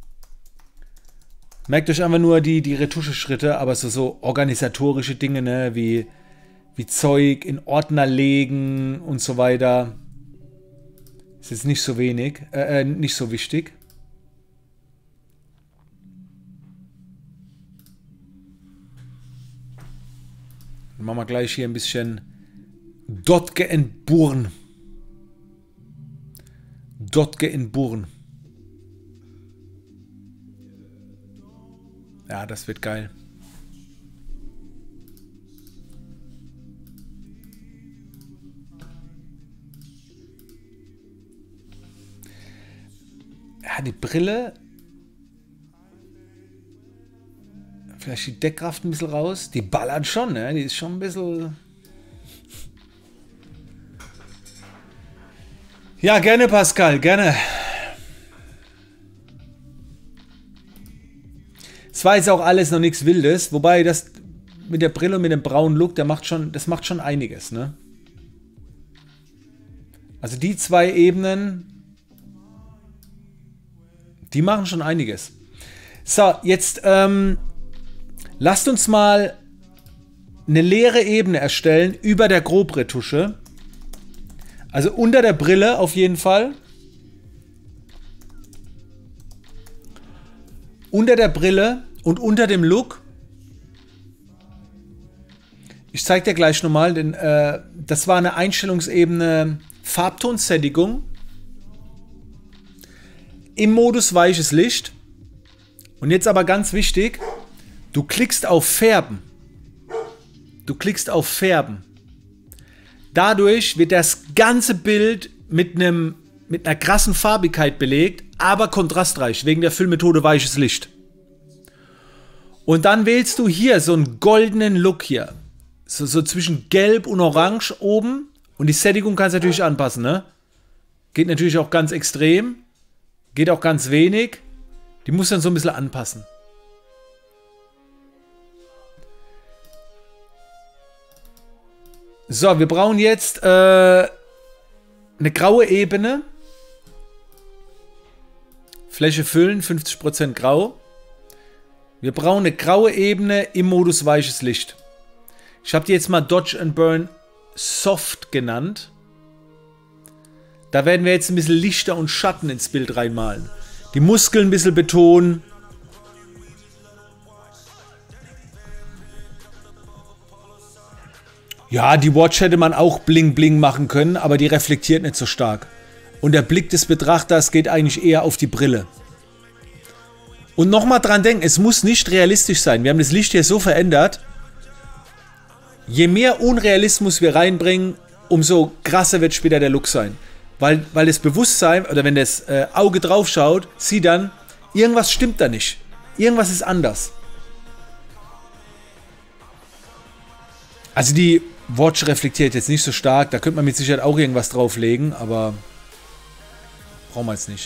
Merkt euch einfach nur die Retuscheschritte, aber so organisatorische Dinge, ne, wie Zeug in Ordner legen und so weiter. Ist jetzt nicht so wenig, nicht so wichtig. Dann machen wir gleich hier ein bisschen Dotge in Burn. Dotge in Burn. Ja, das wird geil. Ja, die Brille. Vielleicht die Deckkraft ein bisschen raus. Die ballert schon, ne? Die ist schon ein bisschen... Ja, gerne, Pascal, gerne. Es war jetzt auch alles noch nichts Wildes, wobei das mit der Brille und mit dem braunen Look, das macht schon einiges, ne? Also die zwei Ebenen, die machen schon einiges. So, jetzt lasst uns mal eine leere Ebene erstellen über der Grobretusche. Also unter der Brille auf jeden Fall. Unter der Brille und unter dem Look. Ich zeige dir gleich nochmal, denn das war eine Einstellungsebene Farbtonsättigung. Im Modus weiches Licht. Und jetzt aber ganz wichtig, du klickst auf Färben. Du klickst auf Färben. Dadurch wird das ganze Bild mit einer krassen Farbigkeit belegt, aber kontrastreich, wegen der Füllmethode weiches Licht. Und dann wählst du hier so einen goldenen Look hier. So zwischen Gelb und Orange oben. Und die Sättigung kannst du natürlich anpassen, ne? Geht natürlich auch ganz extrem. Geht auch ganz wenig. Die musst du dann so ein bisschen anpassen. So, wir brauchen jetzt eine graue Ebene. Fläche füllen, 50% grau. Wir brauchen eine graue Ebene im Modus weiches Licht. Ich habe die jetzt mal Dodge and Burn Soft genannt. Da werden wir jetzt ein bisschen Lichter und Schatten ins Bild reinmalen. Die Muskeln ein bisschen betonen. Ja, die Watch hätte man auch bling bling machen können, aber die reflektiert nicht so stark. Und der Blick des Betrachters geht eigentlich eher auf die Brille. Und nochmal dran denken, es muss nicht realistisch sein. Wir haben das Licht hier so verändert. Je mehr Unrealismus wir reinbringen, umso krasser wird später der Look sein. Weil das Bewusstsein, oder wenn das Auge drauf schaut, sieht dann, irgendwas stimmt da nicht. Irgendwas ist anders. Also die Watch reflektiert jetzt nicht so stark. Da könnte man mit Sicherheit auch irgendwas drauflegen, aber brauchen wir jetzt nicht.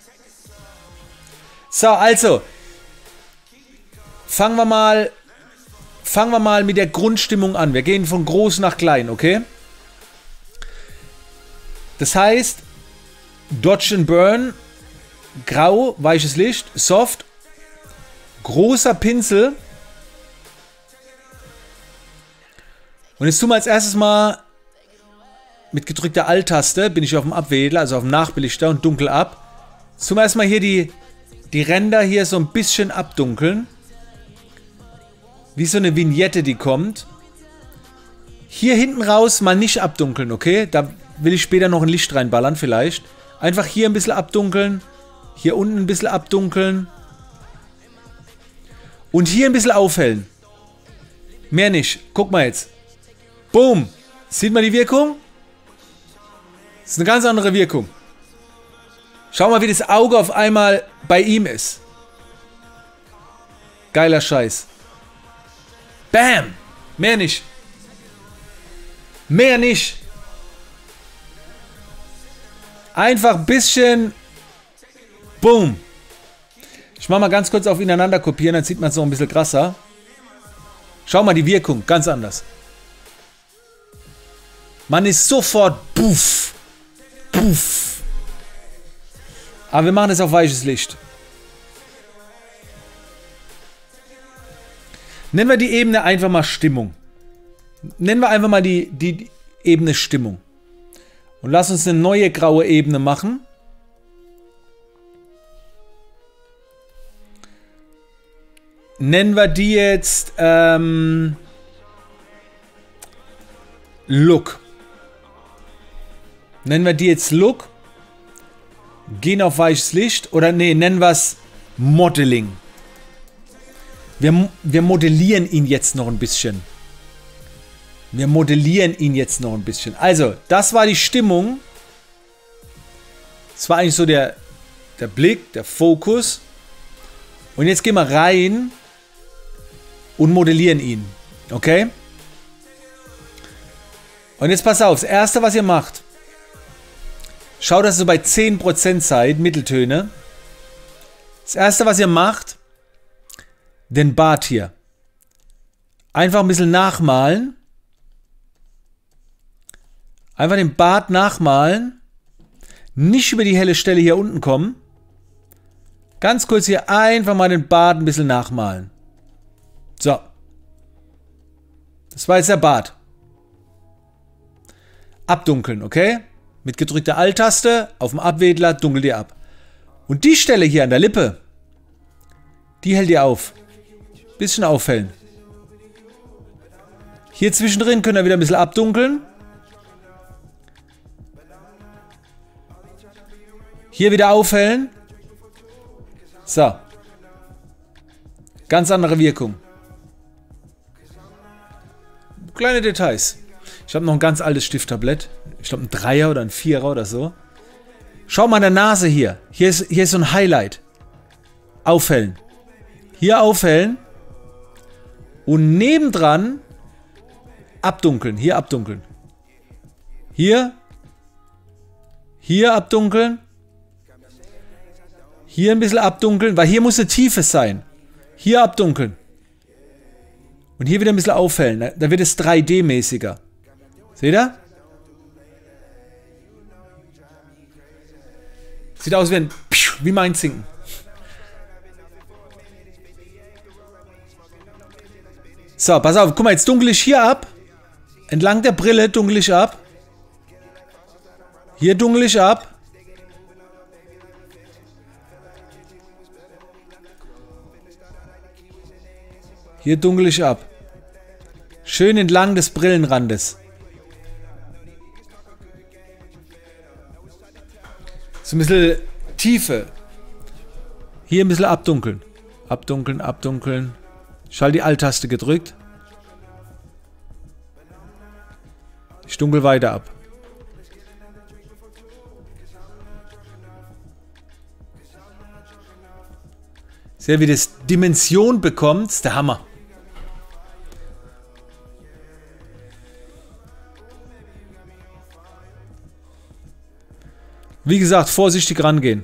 So, also fangen wir mal mit der Grundstimmung an. Wir gehen von groß nach klein, okay? Das heißt, Dodge and Burn grau, weiches Licht, soft, großer Pinsel. Und jetzt tun wir als erstes mal mit gedrückter Alt-Taste, bin ich auf dem Abwedler, also auf dem Nachbelichter und dunkel ab. Jetzt tun wir erstmal hier die Ränder hier so ein bisschen abdunkeln. Wie so eine Vignette, die kommt. Hier hinten raus mal nicht abdunkeln, okay? Da will ich später noch ein Licht reinballern vielleicht. Einfach hier ein bisschen abdunkeln. Hier unten ein bisschen abdunkeln. Und hier ein bisschen aufhellen. Mehr nicht. Guck mal jetzt. Boom. Sieht man die Wirkung? Das ist eine ganz andere Wirkung. Schau mal, wie das Auge auf einmal bei ihm ist. Geiler Scheiß. Bam. Mehr nicht. Mehr nicht. Einfach ein bisschen. Boom. Ich mache mal ganz kurz auf ineinander kopieren, dann sieht man es noch ein bisschen krasser. Schau mal die Wirkung, ganz anders. Man ist sofort puff. Puff. Aber wir machen das auf weiches Licht. Nennen wir die Ebene einfach mal Stimmung. Nennen wir einfach mal die Ebene Stimmung. Und lass uns eine neue graue Ebene machen. Nennen wir die jetzt Look. Nennen wir die jetzt Look. Gehen auf weiches Licht. Oder nee, nennen wir es Modeling. Wir modellieren ihn jetzt noch ein bisschen. Wir modellieren ihn jetzt noch ein bisschen. Also, das war die Stimmung. Das war eigentlich so der Blick, der Fokus. Und jetzt gehen wir rein und modellieren ihn. Okay? Und jetzt pass auf. Das erste, was ihr macht. Schaut, dass ihr so bei 10% seid. Mitteltöne. Das erste, was ihr macht. Den Bart hier. Einfach ein bisschen nachmalen. Einfach den Bart nachmalen. Nicht über die helle Stelle hier unten kommen. Ganz kurz hier einfach mal den Bart ein bisschen nachmalen. So. Das war jetzt der Bart. Abdunkeln, okay? Mit gedrückter Alt-Taste auf dem Abwedler dunkelt ihr ab. Und die Stelle hier an der Lippe, die hält ihr auf. Bisschen aufhellen. Hier zwischendrin könnt ihr wieder ein bisschen abdunkeln. Hier wieder aufhellen. So. Ganz andere Wirkung. Kleine Details. Ich habe noch ein ganz altes Stifttablett. Ich glaube ein 3er oder ein 4er oder so. Schau mal an der Nase hier. Hier ist so ein Highlight. Aufhellen. Hier aufhellen. Und nebendran abdunkeln. Hier abdunkeln. Hier. Hier abdunkeln. Hier ein bisschen abdunkeln, weil hier muss eine Tiefe sein. Hier abdunkeln. Und hier wieder ein bisschen aufhellen. Da wird es 3D-mäßiger. Seht ihr? Sieht aus wie mein Zinken. So, pass auf. Guck mal, jetzt dunkel ich hier ab. Entlang der Brille dunkel ich ab. Hier dunkel ich ab. Hier dunkel ich ab. Schön entlang des Brillenrandes. So ein bisschen Tiefe. Hier ein bisschen abdunkeln. Abdunkeln, abdunkeln. Ich halte die Alt-Taste gedrückt. Ich dunkel weiter ab. Seht ihr, wie das Dimension bekommt? Das ist der Hammer. Wie gesagt, vorsichtig rangehen.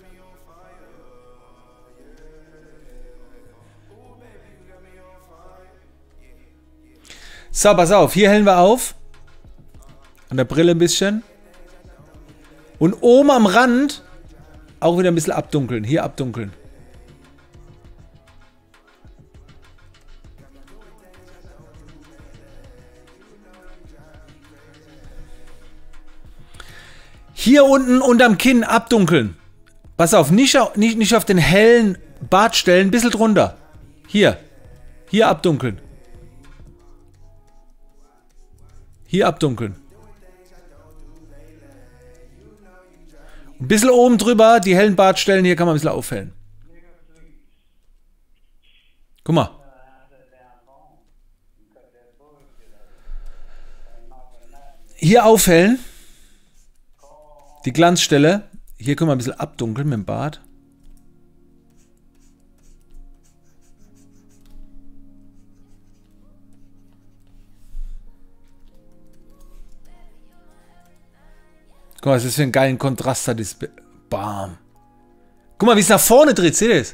So, pass auf. Hier hellen wir auf. An der Brille ein bisschen. Und oben am Rand auch wieder ein bisschen abdunkeln. Hier abdunkeln. Hier unten unterm Kinn abdunkeln. Pass auf, nicht auf den hellen Bartstellen, ein bisschen drunter. Hier. Hier abdunkeln. Hier abdunkeln. Ein bisschen oben drüber, die hellen Bartstellen, hier kann man ein bisschen aufhellen. Guck mal. Hier aufhellen. Die Glanzstelle. Hier können wir ein bisschen abdunkeln mit dem Bart. Guck mal, was das für einen geilen Kontrast hat. Bam. Guck mal, wie es nach vorne dreht. Seht ihr das?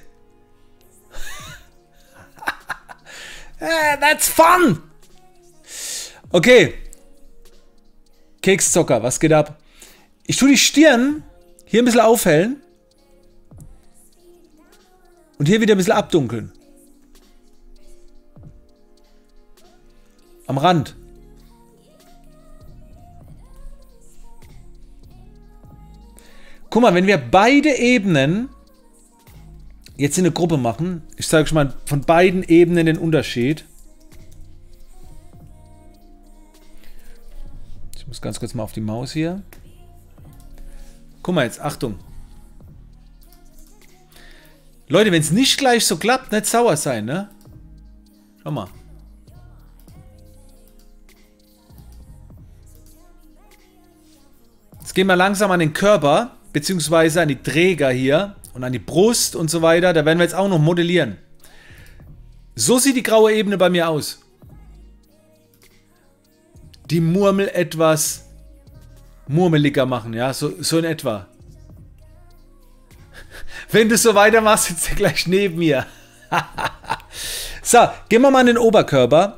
That's fun! Okay. Kekszocker, was geht ab? Ich tue die Stirn hier ein bisschen aufhellen. Und hier wieder ein bisschen abdunkeln. Am Rand. Guck mal, wenn wir beide Ebenen jetzt in eine Gruppe machen, ich zeige euch mal von beiden Ebenen den Unterschied. Ich muss ganz kurz mal auf die Maus hier. Guck mal jetzt, Achtung. Leute, wenn es nicht gleich so klappt, nicht sauer sein, ne? Schau mal. Jetzt gehen wir langsam an den Körper. Beziehungsweise an die Träger hier und an die Brust und so weiter. Da werden wir jetzt auch noch modellieren. So sieht die graue Ebene bei mir aus. Die Murmel etwas murmeliger machen, ja, so in etwa. Wenn du so weitermachst, sitzt er gleich neben mir. So, gehen wir mal an den Oberkörper.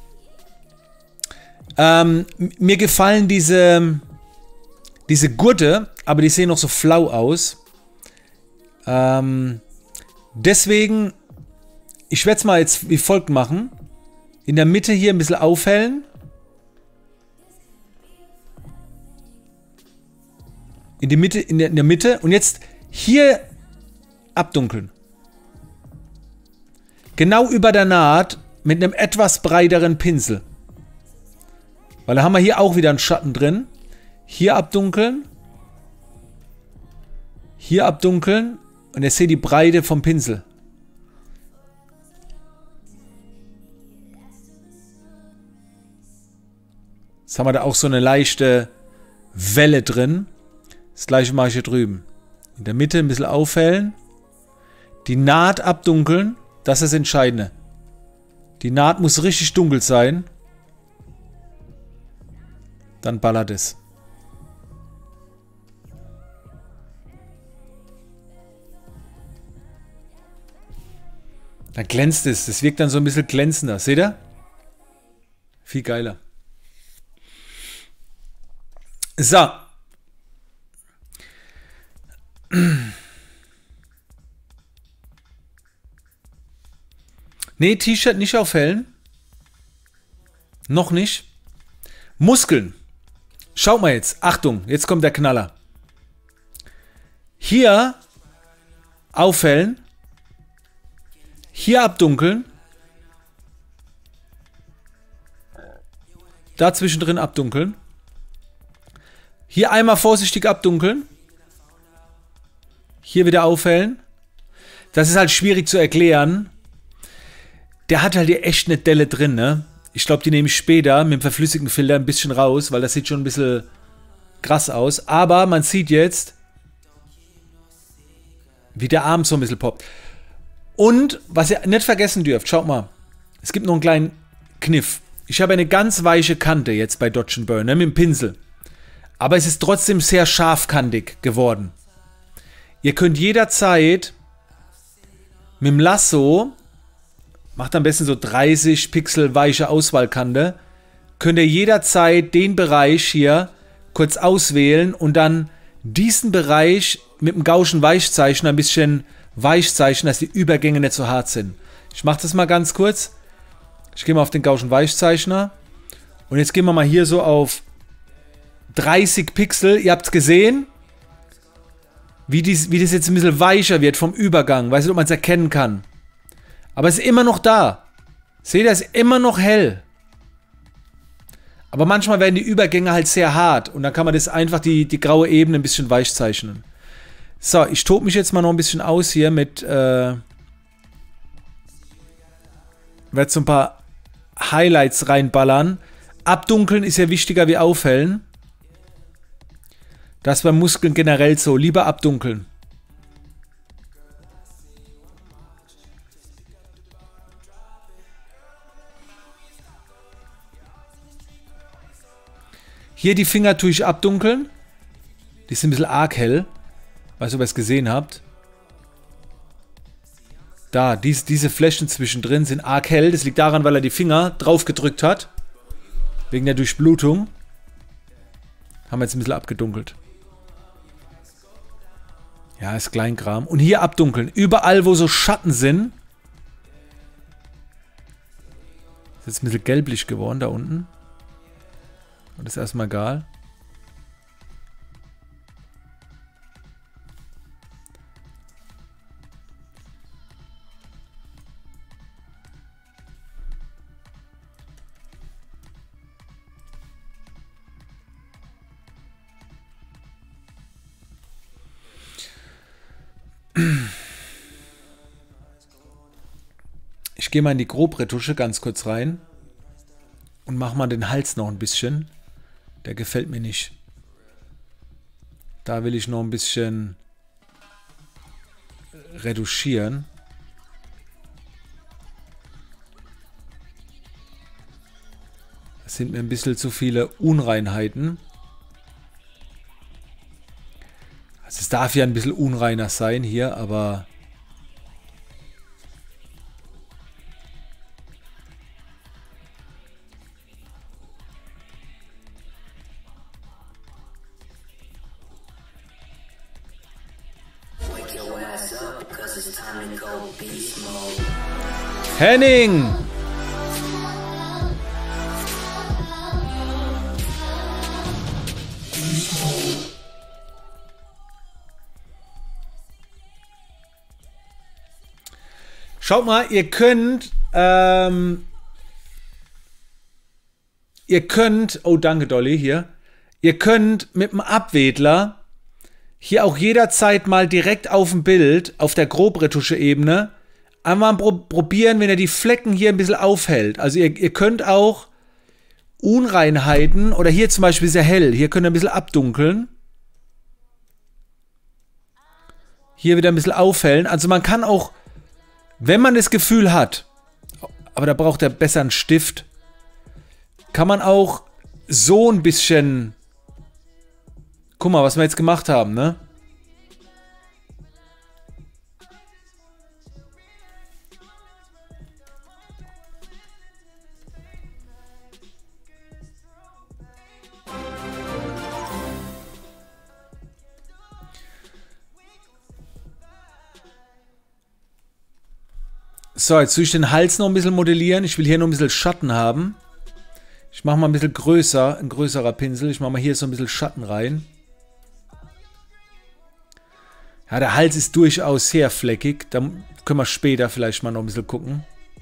Mir gefallen diese Gurte, aber die sehen noch so flau aus. Deswegen, ich werde es mal jetzt wie folgt machen. In der Mitte hier ein bisschen aufhellen. In der Mitte. Und jetzt hier abdunkeln. Genau über der Naht mit einem etwas breiteren Pinsel. Weil da haben wir hier auch wieder einen Schatten drin. Hier abdunkeln. Hier abdunkeln. Und jetzt seht ihr die Breite vom Pinsel. Jetzt haben wir da auch so eine leichte Welle drin. Das gleiche mache ich hier drüben. In der Mitte ein bisschen aufhellen. Die Naht abdunkeln. Das ist das Entscheidende. Die Naht muss richtig dunkel sein. Dann ballert es. Dann glänzt es. Das wirkt dann so ein bisschen glänzender. Seht ihr? Viel geiler. So. Nee, T-Shirt nicht aufhellen. Noch nicht. Muskeln. Schaut mal jetzt. Achtung, jetzt kommt der Knaller. Hier aufhellen. Hier abdunkeln. Da zwischendrin abdunkeln. Hier einmal vorsichtig abdunkeln. Hier wieder aufhellen. Das ist halt schwierig zu erklären. Der hat halt hier echt eine Delle drin, ne? Ich glaube, die nehme ich später mit dem verflüssigten Filter ein bisschen raus, weil das sieht schon ein bisschen krass aus. Aber man sieht jetzt, wie der Arm so ein bisschen poppt. Und, was ihr nicht vergessen dürft, schaut mal. Es gibt noch einen kleinen Kniff. Ich habe eine ganz weiche Kante jetzt bei Dodge & Burn, ne, mit dem Pinsel. Aber es ist trotzdem sehr scharfkantig geworden. Ihr könnt jederzeit mit dem Lasso, macht am besten so 30 Pixel weiche Auswahlkante, könnt ihr jederzeit den Bereich hier kurz auswählen und dann diesen Bereich mit dem Gaußschen Weichzeichner ein bisschen weichzeichnen, dass die Übergänge nicht so hart sind. Ich mache das mal ganz kurz. Ich gehe mal auf den Gaußschen Weichzeichner. Und jetzt gehen wir mal hier so auf 30 Pixel. Ihr habt es gesehen, wie das jetzt ein bisschen weicher wird vom Übergang. Weiß nicht, ob man es erkennen kann. Aber es ist immer noch da. Seht ihr, es ist immer noch hell. Aber manchmal werden die Übergänge halt sehr hart. Und dann kann man das einfach die graue Ebene ein bisschen weich zeichnen. So, ich tobe mich jetzt mal noch ein bisschen aus hier mit... werde so ein paar Highlights reinballern. Abdunkeln ist ja wichtiger wie aufhellen. Das ist beim Muskeln generell so. Lieber abdunkeln. Hier die Finger tue ich abdunkeln. Die sind ein bisschen arg hell. Weiß nicht, ob ihr es gesehen habt. Da, diese Flächen zwischendrin sind arg hell. Das liegt daran, weil er die Finger drauf gedrückt hat. Wegen der Durchblutung. Haben wir jetzt ein bisschen abgedunkelt. Ja, ist Kleinkram. Und hier abdunkeln. Überall, wo so Schatten sind. Ist jetzt ein bisschen gelblich geworden da unten. Und das ist erstmal egal. Ich gehe mal in die Grobretusche ganz kurz rein und mache mal den Hals noch ein bisschen. Der gefällt mir nicht. Da will ich noch ein bisschen retuschieren. Das sind mir ein bisschen zu viele Unreinheiten. Also es darf ja ein bisschen unreiner sein hier, aber... Henning! Schaut mal, ihr könnt, oh danke Dolly, hier, ihr könnt mit dem Abwedler hier auch jederzeit mal direkt auf dem Bild, auf der Grobretusche-Ebene, einmal probieren, wenn ihr die Flecken hier ein bisschen aufhält. Also ihr könnt auch Unreinheiten, oder hier zum Beispiel sehr hell, hier könnt ihr ein bisschen abdunkeln. Hier wieder ein bisschen aufhellen. Also man kann auch, wenn man das Gefühl hat, aber da braucht er besser einen Stift, kann man auch so ein bisschen... Guck mal, was wir jetzt gemacht haben, ne? So, jetzt will ich den Hals noch ein bisschen modellieren. Ich will hier noch ein bisschen Schatten haben. Ich mache mal ein bisschen größer, ein größerer Pinsel. Ich mache mal hier so ein bisschen Schatten rein. Ja, der Hals ist durchaus sehr fleckig. Da können wir später vielleicht mal noch ein bisschen gucken.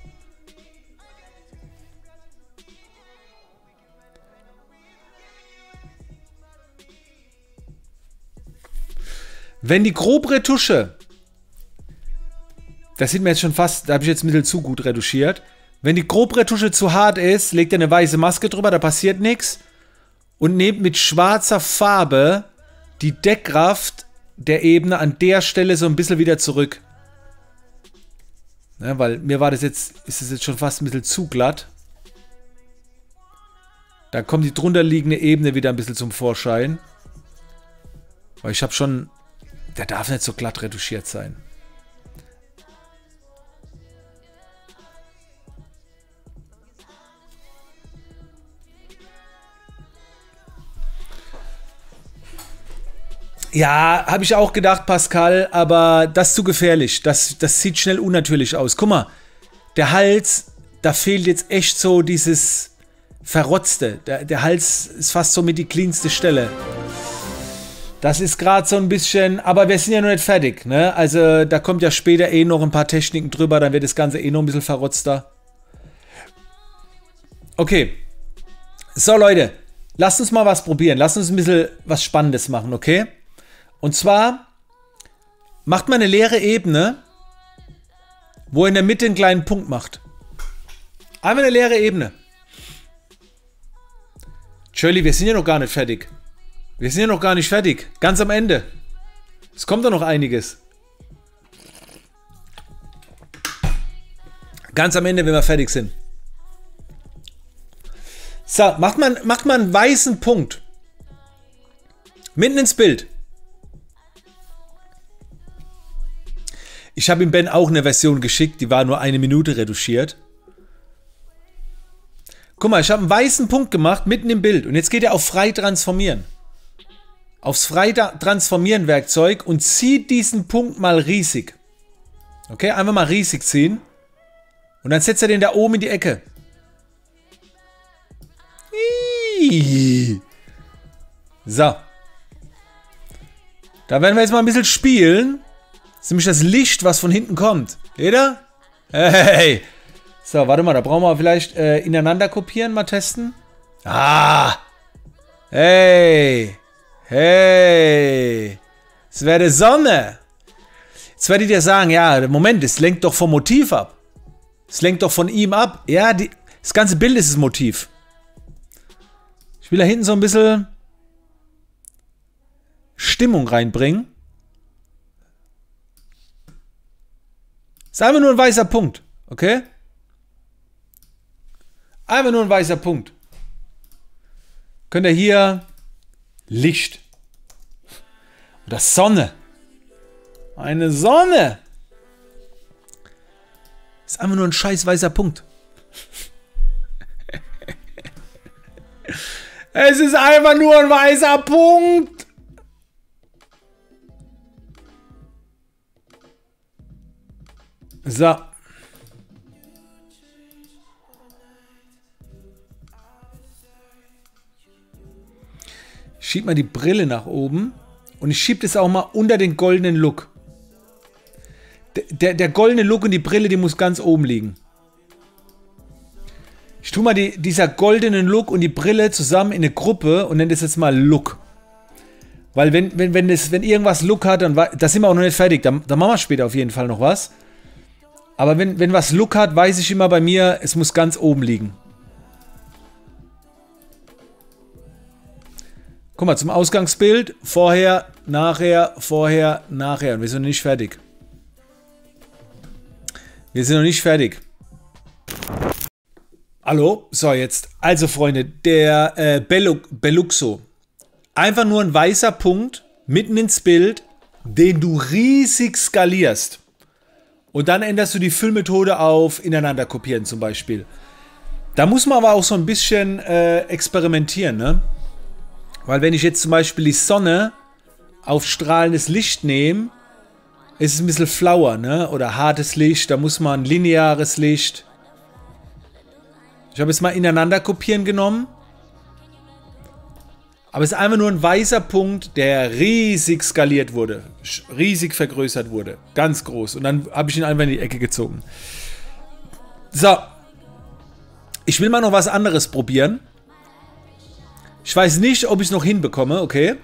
Wenn die Grobretusche, das sieht mir jetzt schon fast, da habe ich jetzt ein bisschen zu gut retuschiert. Wenn die Grobretusche zu hart ist, legt ihr eine weiße Maske drüber, da passiert nichts. Und nehmt mit schwarzer Farbe die Deckkraft der Ebene an der Stelle so ein bisschen wieder zurück. Ja, weil mir war das jetzt, ist es jetzt schon fast ein bisschen zu glatt. Da kommt die drunter liegende Ebene wieder ein bisschen zum Vorschein. Weil ich habe schon, der darf nicht so glatt retuschiert sein. Ja, habe ich auch gedacht, Pascal, aber das ist zu gefährlich. Das sieht schnell unnatürlich aus. Guck mal, der Hals, da fehlt jetzt echt so dieses Verrotzte. Der Hals ist fast so mit die cleanste Stelle. Das ist gerade so ein bisschen, aber wir sind ja noch nicht fertig, ne? Also da kommt ja später eh noch ein paar Techniken drüber, dann wird das Ganze eh noch ein bisschen verrotzter. Okay. So Leute, lasst uns mal was probieren. Lasst uns ein bisschen was Spannendes machen, okay? Und zwar macht man eine leere Ebene, wo ihr in der Mitte einen kleinen Punkt macht. Einmal eine leere Ebene. Shirley, wir sind ja noch gar nicht fertig. Wir sind ja noch gar nicht fertig. Ganz am Ende. Es kommt da noch einiges. Ganz am Ende, wenn wir fertig sind. So, macht man einen weißen Punkt. Mitten ins Bild. Ich habe ihm Ben auch eine Version geschickt, die war nur 1 Minute retuschiert. Guck mal, ich habe einen weißen Punkt gemacht, mitten im Bild. Und jetzt geht er auf frei transformieren. Aufs frei transformieren Werkzeug und zieht diesen Punkt mal riesig. Okay, einfach mal riesig ziehen. Und dann setzt er den da oben in die Ecke. So. Da werden wir jetzt mal ein bisschen spielen. Das ist nämlich das Licht, was von hinten kommt. Seht ihr? Hey. So, warte mal, da brauchen wir vielleicht ineinander kopieren, mal testen. Ah. Hey. Hey. Das wäre die Sonne. Jetzt werdet ihr sagen, ja, Moment, das lenkt doch vom Motiv ab. Das lenkt doch von ihm ab. Ja, das ganze Bild ist das Motiv. Ich will da hinten so ein bisschen Stimmung reinbringen. Ist einfach nur ein weißer Punkt, okay? Einfach nur ein weißer Punkt. Könnt ihr hier Licht. Oder Sonne. Eine Sonne. Ist einfach nur ein scheiß weißer Punkt. Es ist einfach nur ein weißer Punkt. So. Ich schieb mal die Brille nach oben und ich schieb das auch mal unter den goldenen Look. Der goldene Look und die Brille, die muss ganz oben liegen. Ich tue mal dieser goldenen Look und die Brille zusammen in eine Gruppe und nenne das jetzt mal Look. Weil wenn irgendwas Look hat, dann da sind wir auch noch nicht fertig. Da machen wir später auf jeden Fall noch was. Aber wenn was Look hat, weiß ich immer bei mir, es muss ganz oben liegen. Guck mal, zum Ausgangsbild. Vorher, nachher, vorher, nachher. Und wir sind noch nicht fertig. Wir sind noch nicht fertig. Hallo? So, jetzt. Also, Freunde, der Belluxo. Einfach nur ein weißer Punkt mitten ins Bild, den du riesig skalierst. Und dann änderst du die Füllmethode auf ineinander kopieren zum Beispiel. Da muss man aber auch so ein bisschen experimentieren, ne? Weil wenn ich jetzt zum Beispiel die Sonne auf strahlendes Licht nehme, ist es ein bisschen flauer, ne? Oder hartes Licht, da muss man lineares Licht. Ich habe jetzt mal ineinander kopieren genommen. Aber es ist einfach nur ein weißer Punkt, der riesig skaliert wurde. Riesig vergrößert wurde. Ganz groß. Und dann habe ich ihn einfach in die Ecke gezogen. So. Ich will mal noch was anderes probieren. Ich weiß nicht, ob ich es noch hinbekomme, okay?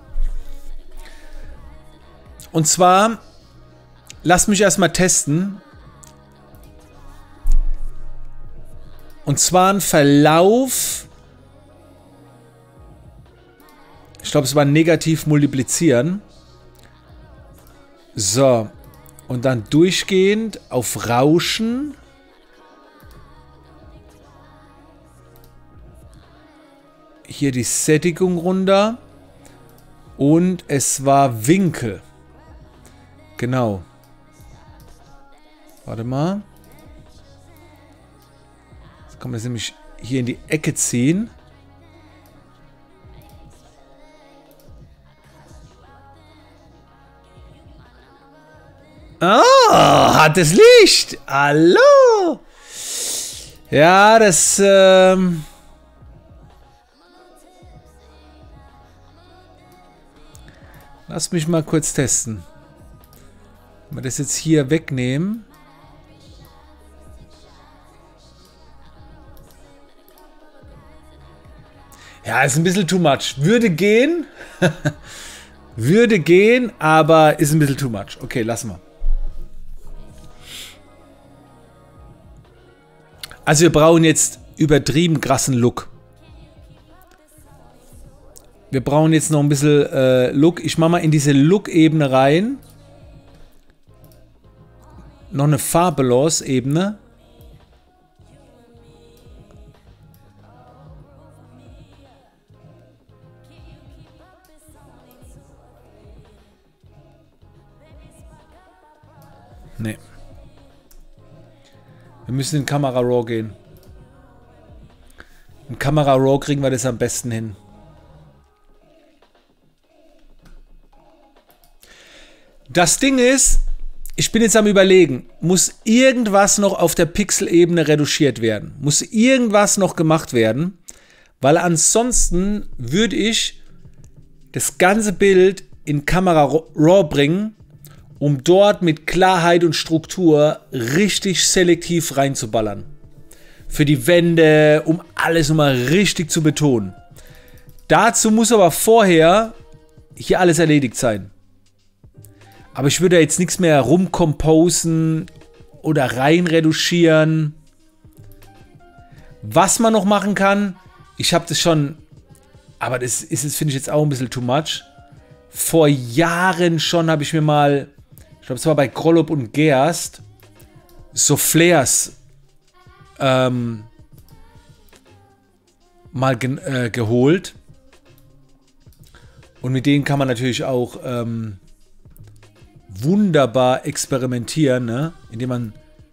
Und zwar, lasst mich erstmal testen. Und zwar ein Verlauf. Ich glaube, es war negativ multiplizieren. So. Und dann durchgehend auf Rauschen. Hier die Sättigung runter. Und es war Winkel. Genau. Warte mal. Jetzt kann man das nämlich hier in die Ecke ziehen. Oh, das Licht! Hallo! Ja, das, lass mich mal kurz testen. Wenn wir das jetzt hier wegnehmen. Ja, ist ein bisschen too much. Würde gehen. Würde gehen, aber ist ein bisschen too much. Okay, lassen wir. Also wir brauchen jetzt übertrieben krassen Look. Wir brauchen jetzt noch ein bisschen Look. Ich mache mal in diese Look-Ebene rein. Noch eine Farbbalance-Ebene. Nee. Wir müssen in Camera Raw gehen. In Camera Raw kriegen wir das am besten hin. Das Ding ist, ich bin jetzt am Überlegen, muss irgendwas noch auf der Pixel-Ebene retuschiert werden? Muss irgendwas noch gemacht werden? Weil ansonsten würde ich das ganze Bild in Camera Raw bringen, um dort mit Klarheit und Struktur richtig selektiv reinzuballern. Für die Wände, um alles nochmal richtig zu betonen. Dazu muss aber vorher hier alles erledigt sein. Aber ich würde jetzt nichts mehr rumkomposen oder rein retuschieren. Was man noch machen kann, ich habe das schon, aber das ist, finde ich jetzt auch ein bisschen too much. Vor Jahren schon habe ich mir mal, ich glaube es war bei Krolop und Gerst, so Flares mal geholt. Und mit denen kann man natürlich auch wunderbar experimentieren, ne? Indem man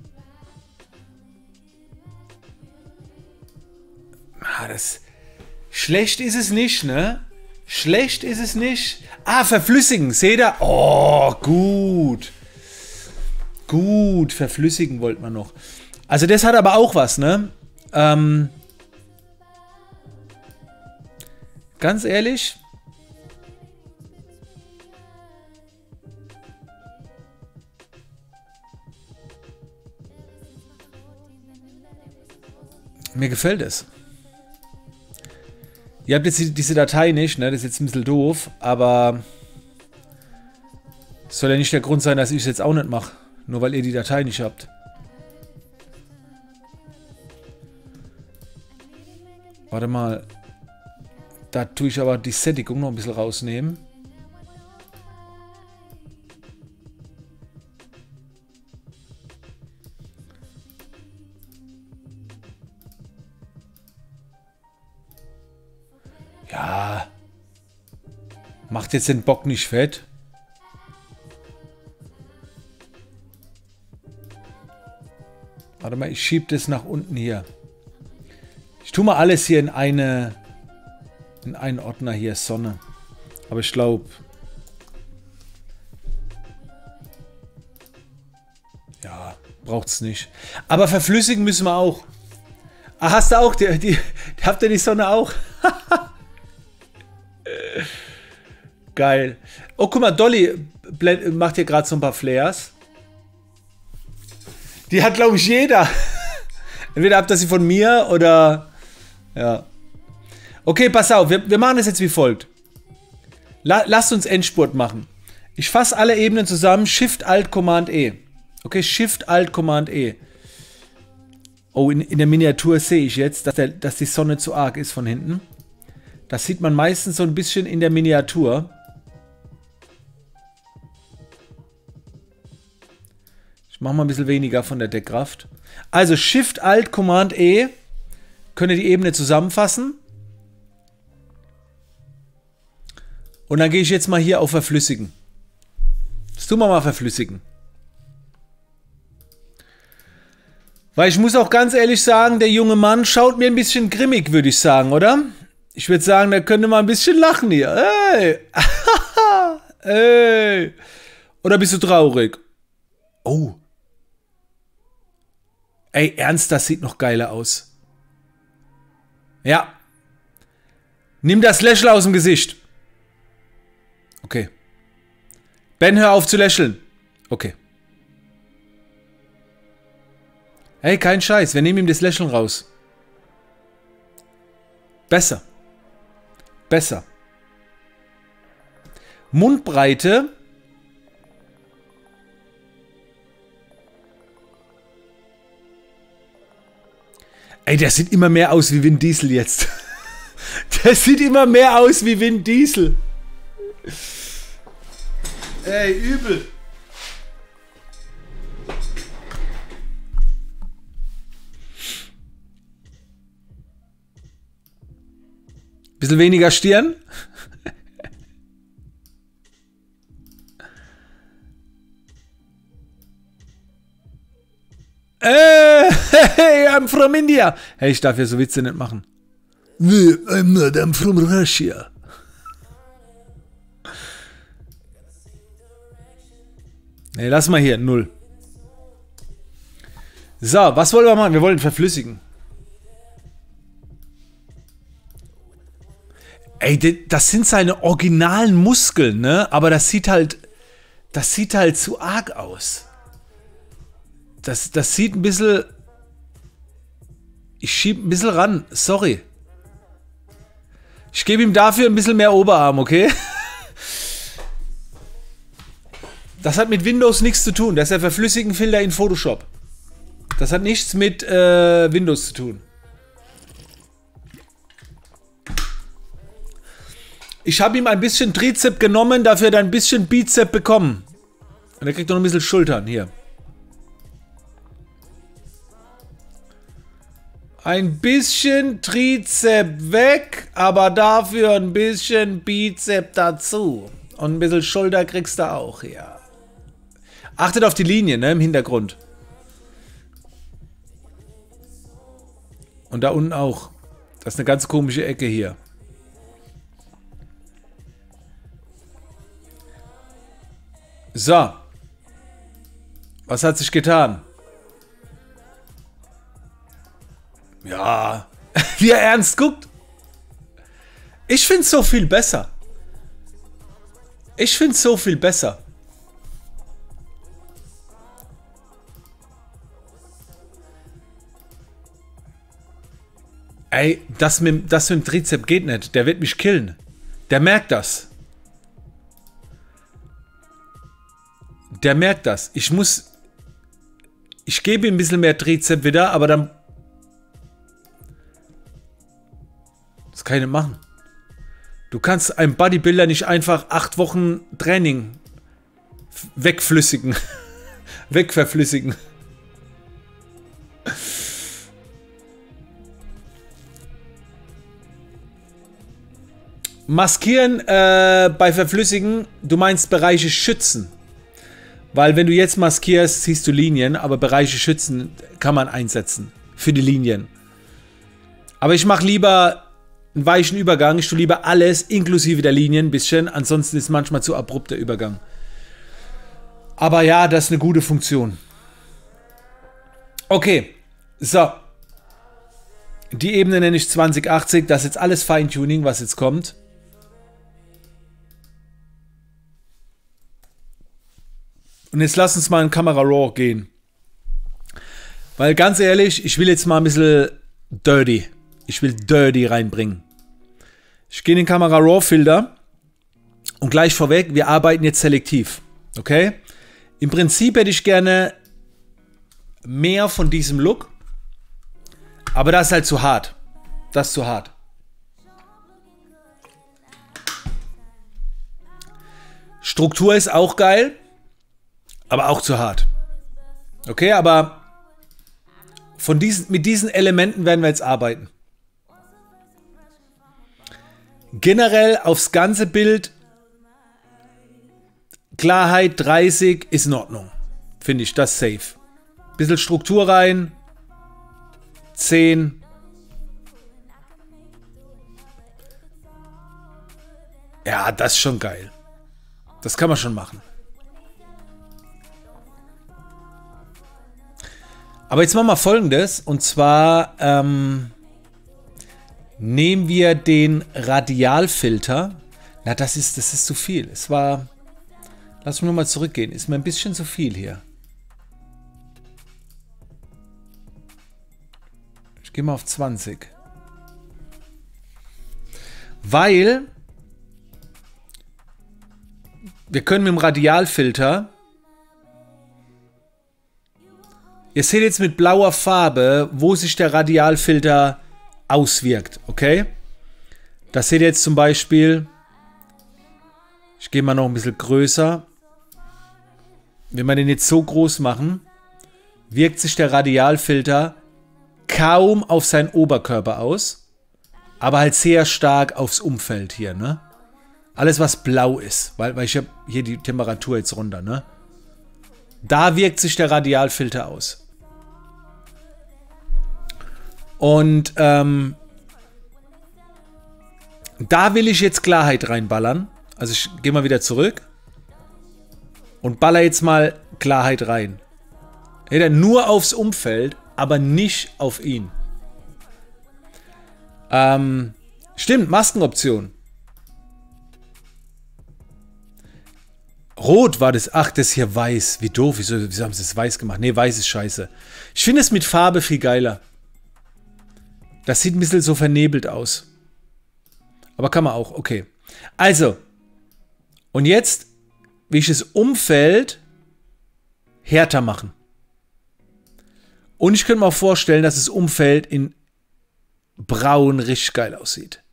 das schlecht ist es nicht, ne? Schlecht ist es nicht. Ah, verflüssigen, seht ihr? Oh, gut. Gut, verflüssigen wollte man noch. Also das hat aber auch was, ne? Ganz ehrlich. Mir gefällt es. Ihr habt jetzt diese Datei nicht, ne? Das ist jetzt ein bisschen doof, aber das soll ja nicht der Grund sein, dass ich es jetzt auch nicht mache. Nur weil ihr die Datei nicht habt. Warte mal. Da tue ich aber die Sättigung noch ein bisschen rausnehmen. Ja. Macht jetzt den Bock nicht fett. Warte mal, ich schiebe das nach unten hier. Ich tue mal alles hier in einen Ordner hier, Sonne. Aber ich glaube... Ja, braucht es nicht. Aber verflüssigen müssen wir auch. Ah, hast du auch? Habt ihr die Sonne auch? Geil. Oh, guck mal, Dolly macht hier gerade so ein paar Flares. Die hat, glaube ich, jeder. Entweder habt ihr sie von mir oder... Ja. Okay, pass auf. Wir machen das jetzt wie folgt. Lasst uns Endspurt machen. Ich fasse alle Ebenen zusammen. Shift-Alt-Command-E. Okay, Shift-Alt-Command-E. Oh, in der Miniatur sehe ich jetzt, dass die Sonne zu arg ist von hinten. Das sieht man meistens so ein bisschen in der Miniatur. Ich mache mal ein bisschen weniger von der Deckkraft. Also Shift-Alt-Command-E. Könnt ihr die Ebene zusammenfassen. Und dann gehe ich jetzt mal hier auf Verflüssigen. Das tun wir mal verflüssigen. Weil ich muss auch ganz ehrlich sagen, der junge Mann schaut mir ein bisschen grimmig, würde ich sagen, oder? Ich würde sagen, der könnte mal ein bisschen lachen hier. Hey! Hey! Oder bist du traurig? Oh, Ey, ernst, das sieht noch geiler aus. Ja. Nimm das Lächeln aus dem Gesicht. Okay. Ben, hör auf zu lächeln. Okay. Hey, kein Scheiß. Wir nehmen ihm das Lächeln raus. Besser. Besser. Mundbreite. Ey, der sieht immer mehr aus wie Vin Diesel jetzt. Der sieht immer mehr aus wie Vin Diesel. Ey, übel. Bisschen weniger Stirn. Hey, I'm from India. Hey, ich darf ja so Witze nicht machen. Nee, I'm not, I'm from Russia. Nee, lass mal hier, 0. So, was wollen wir machen? Wir wollen verflüssigen. Ey, das sind seine originalen Muskeln, ne? Aber das sieht halt zu arg aus. Das sieht ein bisschen... Ich schieb ein bisschen ran, sorry. Ich gebe ihm dafür ein bisschen mehr Oberarm, okay? Das hat mit Windows nichts zu tun. Das ist der Verflüssigen-Filter in Photoshop. Das hat nichts mit Windows zu tun. Ich habe ihm ein bisschen Trizep genommen, dafür hat er ein bisschen Bizep bekommen. Und er kriegt noch ein bisschen Schultern, hier. Ein bisschen Trizep weg, aber dafür ein bisschen Bizep dazu. Und ein bisschen Schulter kriegst du auch hier. Achtet auf die Linie, ne, im Hintergrund. Und da unten auch. Das ist eine ganz komische Ecke hier. So. Was hat sich getan? Ja. Wie er ernst guckt. Ich finde es so viel besser. Ich finde es so viel besser. Ey, das mit dem Trizep geht nicht. Der wird mich killen. Der merkt das. Der merkt das. Ich gebe ihm ein bisschen mehr Trizep wieder, aber dann... Das kann ich nicht machen. Du kannst einem Bodybuilder nicht einfach 8 Wochen Training wegflüssigen. Wegverflüssigen. Maskieren bei Verflüssigen, du meinst Bereiche schützen. Weil wenn du jetzt maskierst, siehst du Linien, aber Bereiche schützen kann man einsetzen. Für die Linien. Aber ich mache lieber einen weichen Übergang. Ich tue lieber alles, inklusive der Linien, ein bisschen. Ansonsten ist manchmal zu abrupt der Übergang. Aber ja, das ist eine gute Funktion. Okay, so. Die Ebene nenne ich 2080. Das ist jetzt alles Feintuning, was jetzt kommt. Und jetzt lass uns mal in Camera Raw gehen. Weil ganz ehrlich, ich will jetzt mal ein bisschen Dirty. Ich will Dirty reinbringen. Ich gehe in den Camera Raw Filter. Und gleich vorweg, wir arbeiten jetzt selektiv. Okay? Im Prinzip hätte ich gerne mehr von diesem Look. Aber das ist halt zu hart. Das ist zu hart. Struktur ist auch geil. Aber auch zu hart. Okay, aber mit diesen Elementen werden wir jetzt arbeiten. Generell aufs ganze Bild Klarheit 30 ist in Ordnung. Finde ich, das safe. Bisschen Struktur rein. 10. Ja, das ist schon geil. Das kann man schon machen. Aber jetzt machen wir Folgendes. Und zwar nehmen wir den Radialfilter. Na, das ist zu viel. Es war... Lass mich nochmal zurückgehen. Ist mir ein bisschen zu viel hier. Ich gehe mal auf 20. Weil wir können mit dem Radialfilter... Ihr seht jetzt mit blauer Farbe, wo sich der Radialfilter auswirkt, okay? Das seht ihr jetzt zum Beispiel... Ich gehe mal noch ein bisschen größer. Wenn wir den jetzt so groß machen, wirkt sich der Radialfilter kaum auf seinen Oberkörper aus, aber halt sehr stark aufs Umfeld hier, ne? Alles, was blau ist, weil ich habe hier die Temperatur jetzt runter, ne? Da wirkt sich der Radialfilter aus. Und da will ich jetzt Klarheit reinballern. Also ich gehe mal wieder zurück und baller jetzt mal Klarheit rein. Ja, nur aufs Umfeld, aber nicht auf ihn. Stimmt, Maskenoption. Rot war das. Ach, das hier weiß. Wie doof. Wieso haben sie das weiß gemacht? Ne, weiß ist scheiße. Ich finde es mit Farbe viel geiler. Das sieht ein bisschen so vernebelt aus. Aber kann man auch. Okay. Also. Und jetzt will ich das Umfeld härter machen. Und ich könnte mir auch vorstellen, dass das Umfeld in braun richtig geil aussieht.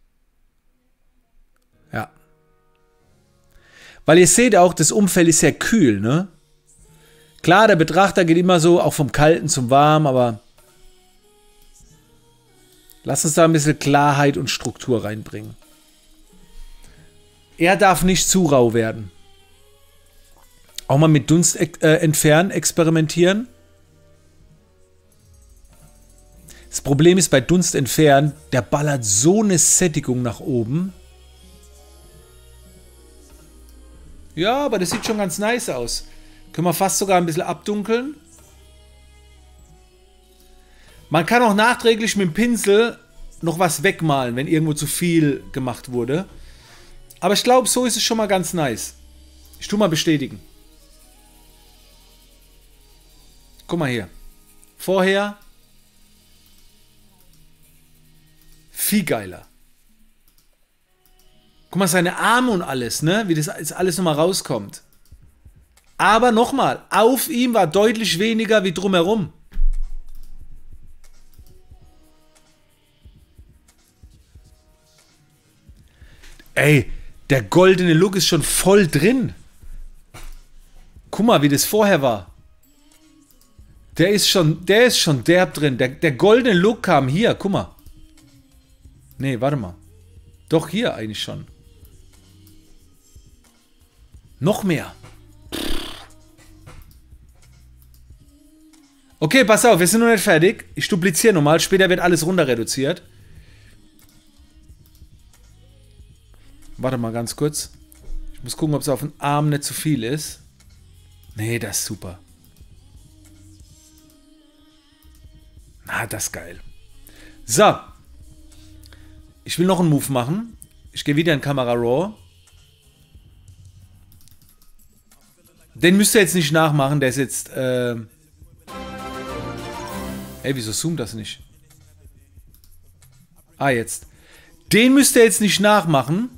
Ja. Weil ihr seht auch, das Umfeld ist sehr kühl, ne? Klar, der Betrachter geht immer so, auch vom Kalten zum Warm, aber lasst uns da ein bisschen Klarheit und Struktur reinbringen. Er darf nicht zu rau werden. Auch mal mit Dunst entfernen, experimentieren. Das Problem ist bei Dunst entfernen, der ballert so eine Sättigung nach oben. Ja, aber das sieht schon ganz nice aus. Können wir fast sogar ein bisschen abdunkeln. Man kann auch nachträglich mit dem Pinsel noch was wegmalen, wenn irgendwo zu viel gemacht wurde. Aber ich glaube, so ist es schon mal ganz nice. Ich tue mal bestätigen. Guck mal hier. Vorher. Viel geiler. Guck mal, seine Arme und alles, ne? Wie das jetzt alles nochmal rauskommt. Aber nochmal, auf ihm war deutlich weniger wie drumherum. Ey, der goldene Look ist schon voll drin. Guck mal, wie das vorher war. Der ist schon derb drin. Der goldene Look kam hier, guck mal. Nee, warte mal. Doch, hier eigentlich schon. Noch mehr. Okay, pass auf, wir sind noch nicht fertig. Ich dupliziere nochmal, später wird alles runter reduziert. Warte mal ganz kurz. Ich muss gucken, ob es auf den Arm nicht zu viel ist. Nee, das ist super. Na, das ist geil. So. Ich will noch einen Move machen. Ich gehe wieder in Kamera Raw. Den müsst ihr jetzt nicht nachmachen. Der ist jetzt... Ey, wieso zoomt das nicht? Ah, jetzt. Den müsst ihr jetzt nicht nachmachen.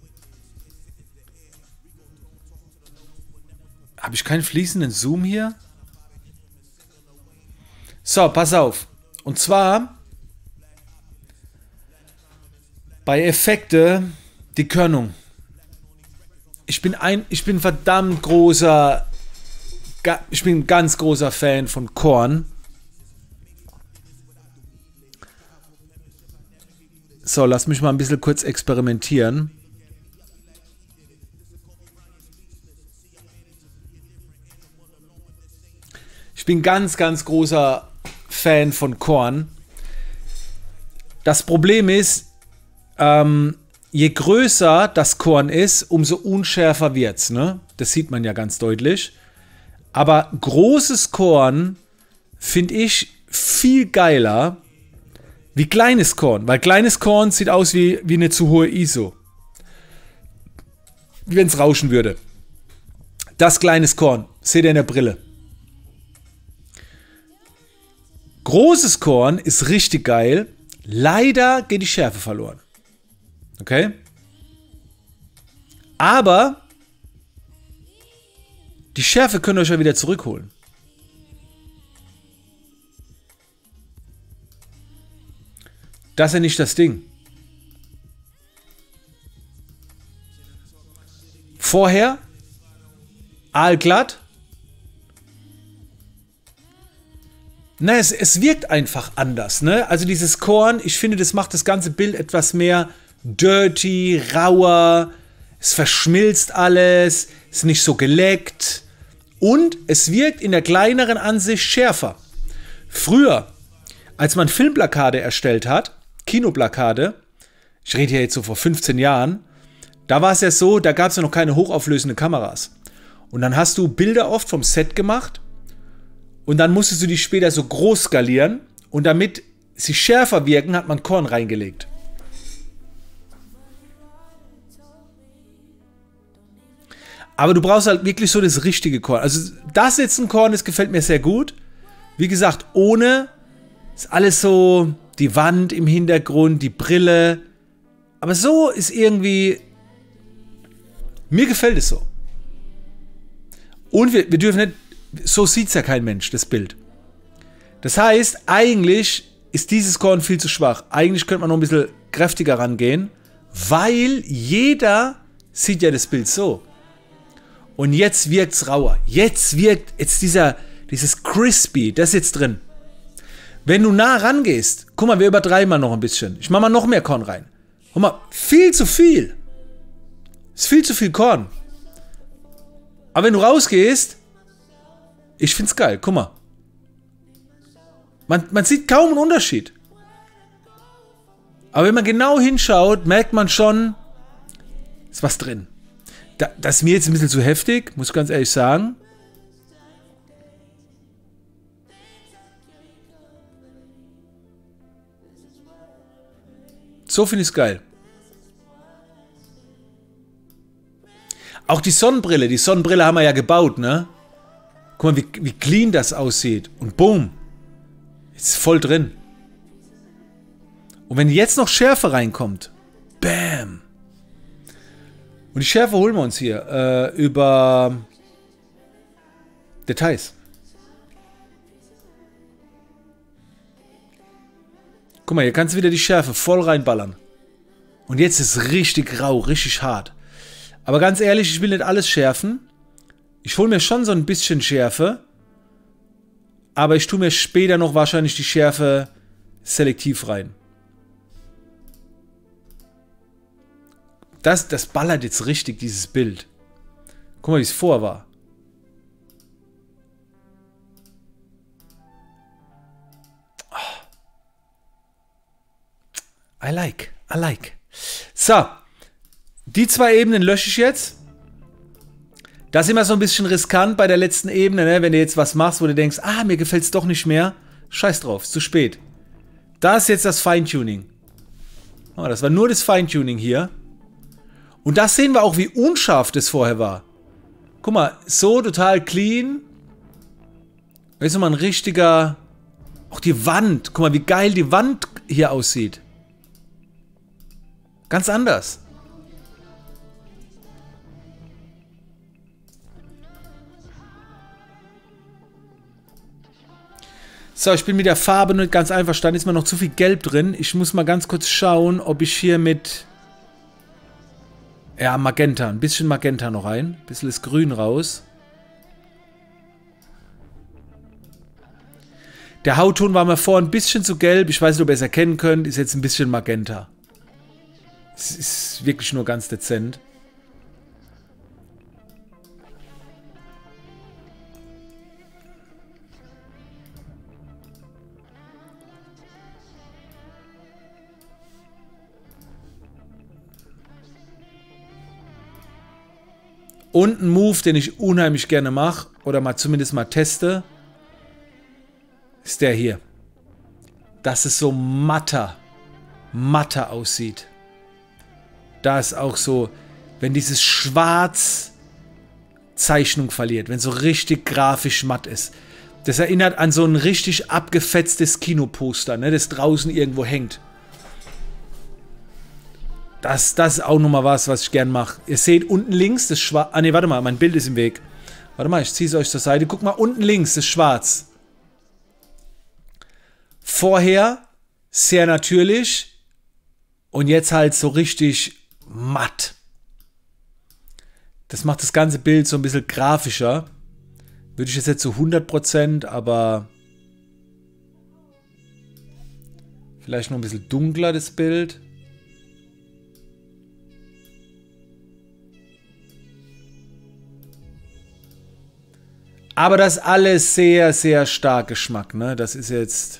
Habe ich keinen fließenden Zoom hier? So, pass auf. Und zwar bei Effekte die Körnung. Ich bin verdammt großer, ich bin ein ganz großer Fan von Korn. So, lass mich mal ein bisschen kurz experimentieren. Ich bin ganz großer Fan von Korn. Das Problem ist, je größer das Korn ist, umso unschärfer wird's, ne? Das sieht man ja ganz deutlich. Aber großes Korn, finde ich, viel geiler wie kleines Korn. Weil kleines Korn sieht aus wie eine zu hohe ISO. Wie wenn es rauschen würde. Das kleines Korn. Seht ihr in der Brille. Großes Korn ist richtig geil. Leider geht die Schärfe verloren. Okay? Aber die Schärfe könnt ihr euch ja wieder zurückholen. Das ist ja nicht das Ding. Vorher aalglatt. Na, es wirkt einfach anders, ne? Also dieses Korn, ich finde, das macht das ganze Bild etwas mehr dirty, rauer. Es verschmilzt alles, ist nicht so geleckt. Und es wirkt in der kleineren Ansicht schärfer. Früher, als man Filmplakate erstellt hat, Kinoplakate, ich rede hier jetzt so vor 15 Jahren, da war es ja so, da gab es ja noch keine hochauflösenden Kameras. Und dann hast du Bilder oft vom Set gemacht und dann musstest du die später so groß skalieren und damit sie schärfer wirken, hat man Korn reingelegt. Aber du brauchst halt wirklich so das richtige Korn. Also das jetzt ein Korn, das gefällt mir sehr gut. Wie gesagt, ohne ist alles so, die Wand im Hintergrund, die Brille. Aber so ist irgendwie, mir gefällt es so. Und wir dürfen nicht, so sieht es ja kein Mensch, das Bild. Das heißt, eigentlich ist dieses Korn viel zu schwach. Eigentlich könnte man noch ein bisschen kräftiger rangehen, weil jeder sieht ja das Bild so. Und jetzt wirkt es rauer. Jetzt wirkt dieses Crispy, das ist jetzt drin. Wenn du nah rangehst, guck mal, wir übertreiben mal noch ein bisschen. Ich mache mal noch mehr Korn rein. Guck mal, viel zu viel. Ist viel zu viel Korn. Aber wenn du rausgehst, ich find's geil, guck mal. Man sieht kaum einen Unterschied. Aber wenn man genau hinschaut, merkt man schon, ist was drin. Das ist mir jetzt ein bisschen zu heftig, muss ich ganz ehrlich sagen. So finde ich es geil. Auch die Sonnenbrille haben wir ja gebaut, ne? Guck mal, wie clean das aussieht. Und boom, ist voll drin. Und wenn jetzt noch Schärfe reinkommt, bam. Und die Schärfe holen wir uns hier über Details. Guck mal, hier kannst du wieder die Schärfe voll reinballern. Und jetzt ist es richtig rau, richtig hart. Aber ganz ehrlich, ich will nicht alles schärfen. Ich hole mir schon so ein bisschen Schärfe. Aber ich tue mir später noch wahrscheinlich die Schärfe selektiv rein. Das ballert jetzt richtig, dieses Bild. Guck mal, wie es vorher war. I like. So. Die zwei Ebenen lösche ich jetzt. Das ist immer so ein bisschen riskant bei der letzten Ebene, ne? Wenn du jetzt was machst, wo du denkst, ah, mir gefällt es doch nicht mehr. Scheiß drauf, ist zu spät. Da ist jetzt das Feintuning. Oh, das war nur das Feintuning hier. Und das sehen wir auch, wie unscharf das vorher war. Guck mal, so total clean. Jetzt nochmal ein richtiger... Auch die Wand. Guck mal, wie geil die Wand hier aussieht. Ganz anders. So, ich bin mit der Farbe nicht ganz einverstanden. Ist mal noch zu viel Gelb drin. Ich muss mal ganz kurz schauen, ob ich hier mit... Ja, Magenta. Ein bisschen Magenta noch rein. Ein bisschen das Grün raus. Der Hautton war mir vorhin ein bisschen zu gelb. Ich weiß nicht, ob ihr es erkennen könnt. Ist jetzt ein bisschen Magenta. Es ist wirklich nur ganz dezent. Und ein Move, den ich unheimlich gerne mache, oder mal zumindest mal teste, ist der hier. dass es so matter aussieht. Da ist auch so, wenn dieses Schwarz Zeichnung verliert, wenn so richtig grafisch matt ist. Das erinnert an so ein richtig abgefetztes Kinoposter, ne, das draußen irgendwo hängt. Das ist auch nochmal was ich gern mache. Ihr seht unten links das Schwarz. Ah ne, warte mal, mein Bild ist im Weg. Warte mal, ich ziehe es euch zur Seite. Guck mal, unten links das Schwarz. Vorher sehr natürlich und jetzt halt so richtig matt. Das macht das ganze Bild so ein bisschen grafischer. Würde ich jetzt nicht zu 100%, aber vielleicht noch ein bisschen dunkler das Bild. Aber das ist alles sehr, sehr stark Geschmack, ne? Das ist jetzt...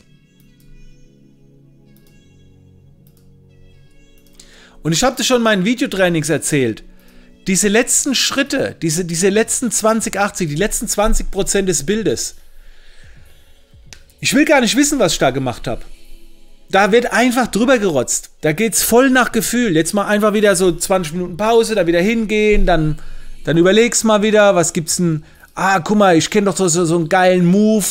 Und ich habe das schon in meinen Videotrainings erzählt. Diese letzten Schritte, diese letzten 20/80, die letzten 20% des Bildes. Ich will gar nicht wissen, was ich da gemacht habe. Da wird einfach drüber gerotzt. Da geht's voll nach Gefühl. Jetzt mal einfach wieder so 20 Minuten Pause, da wieder hingehen, dann überlegst mal wieder, was gibt's denn... Ah, guck mal, ich kenne doch so einen geilen Move.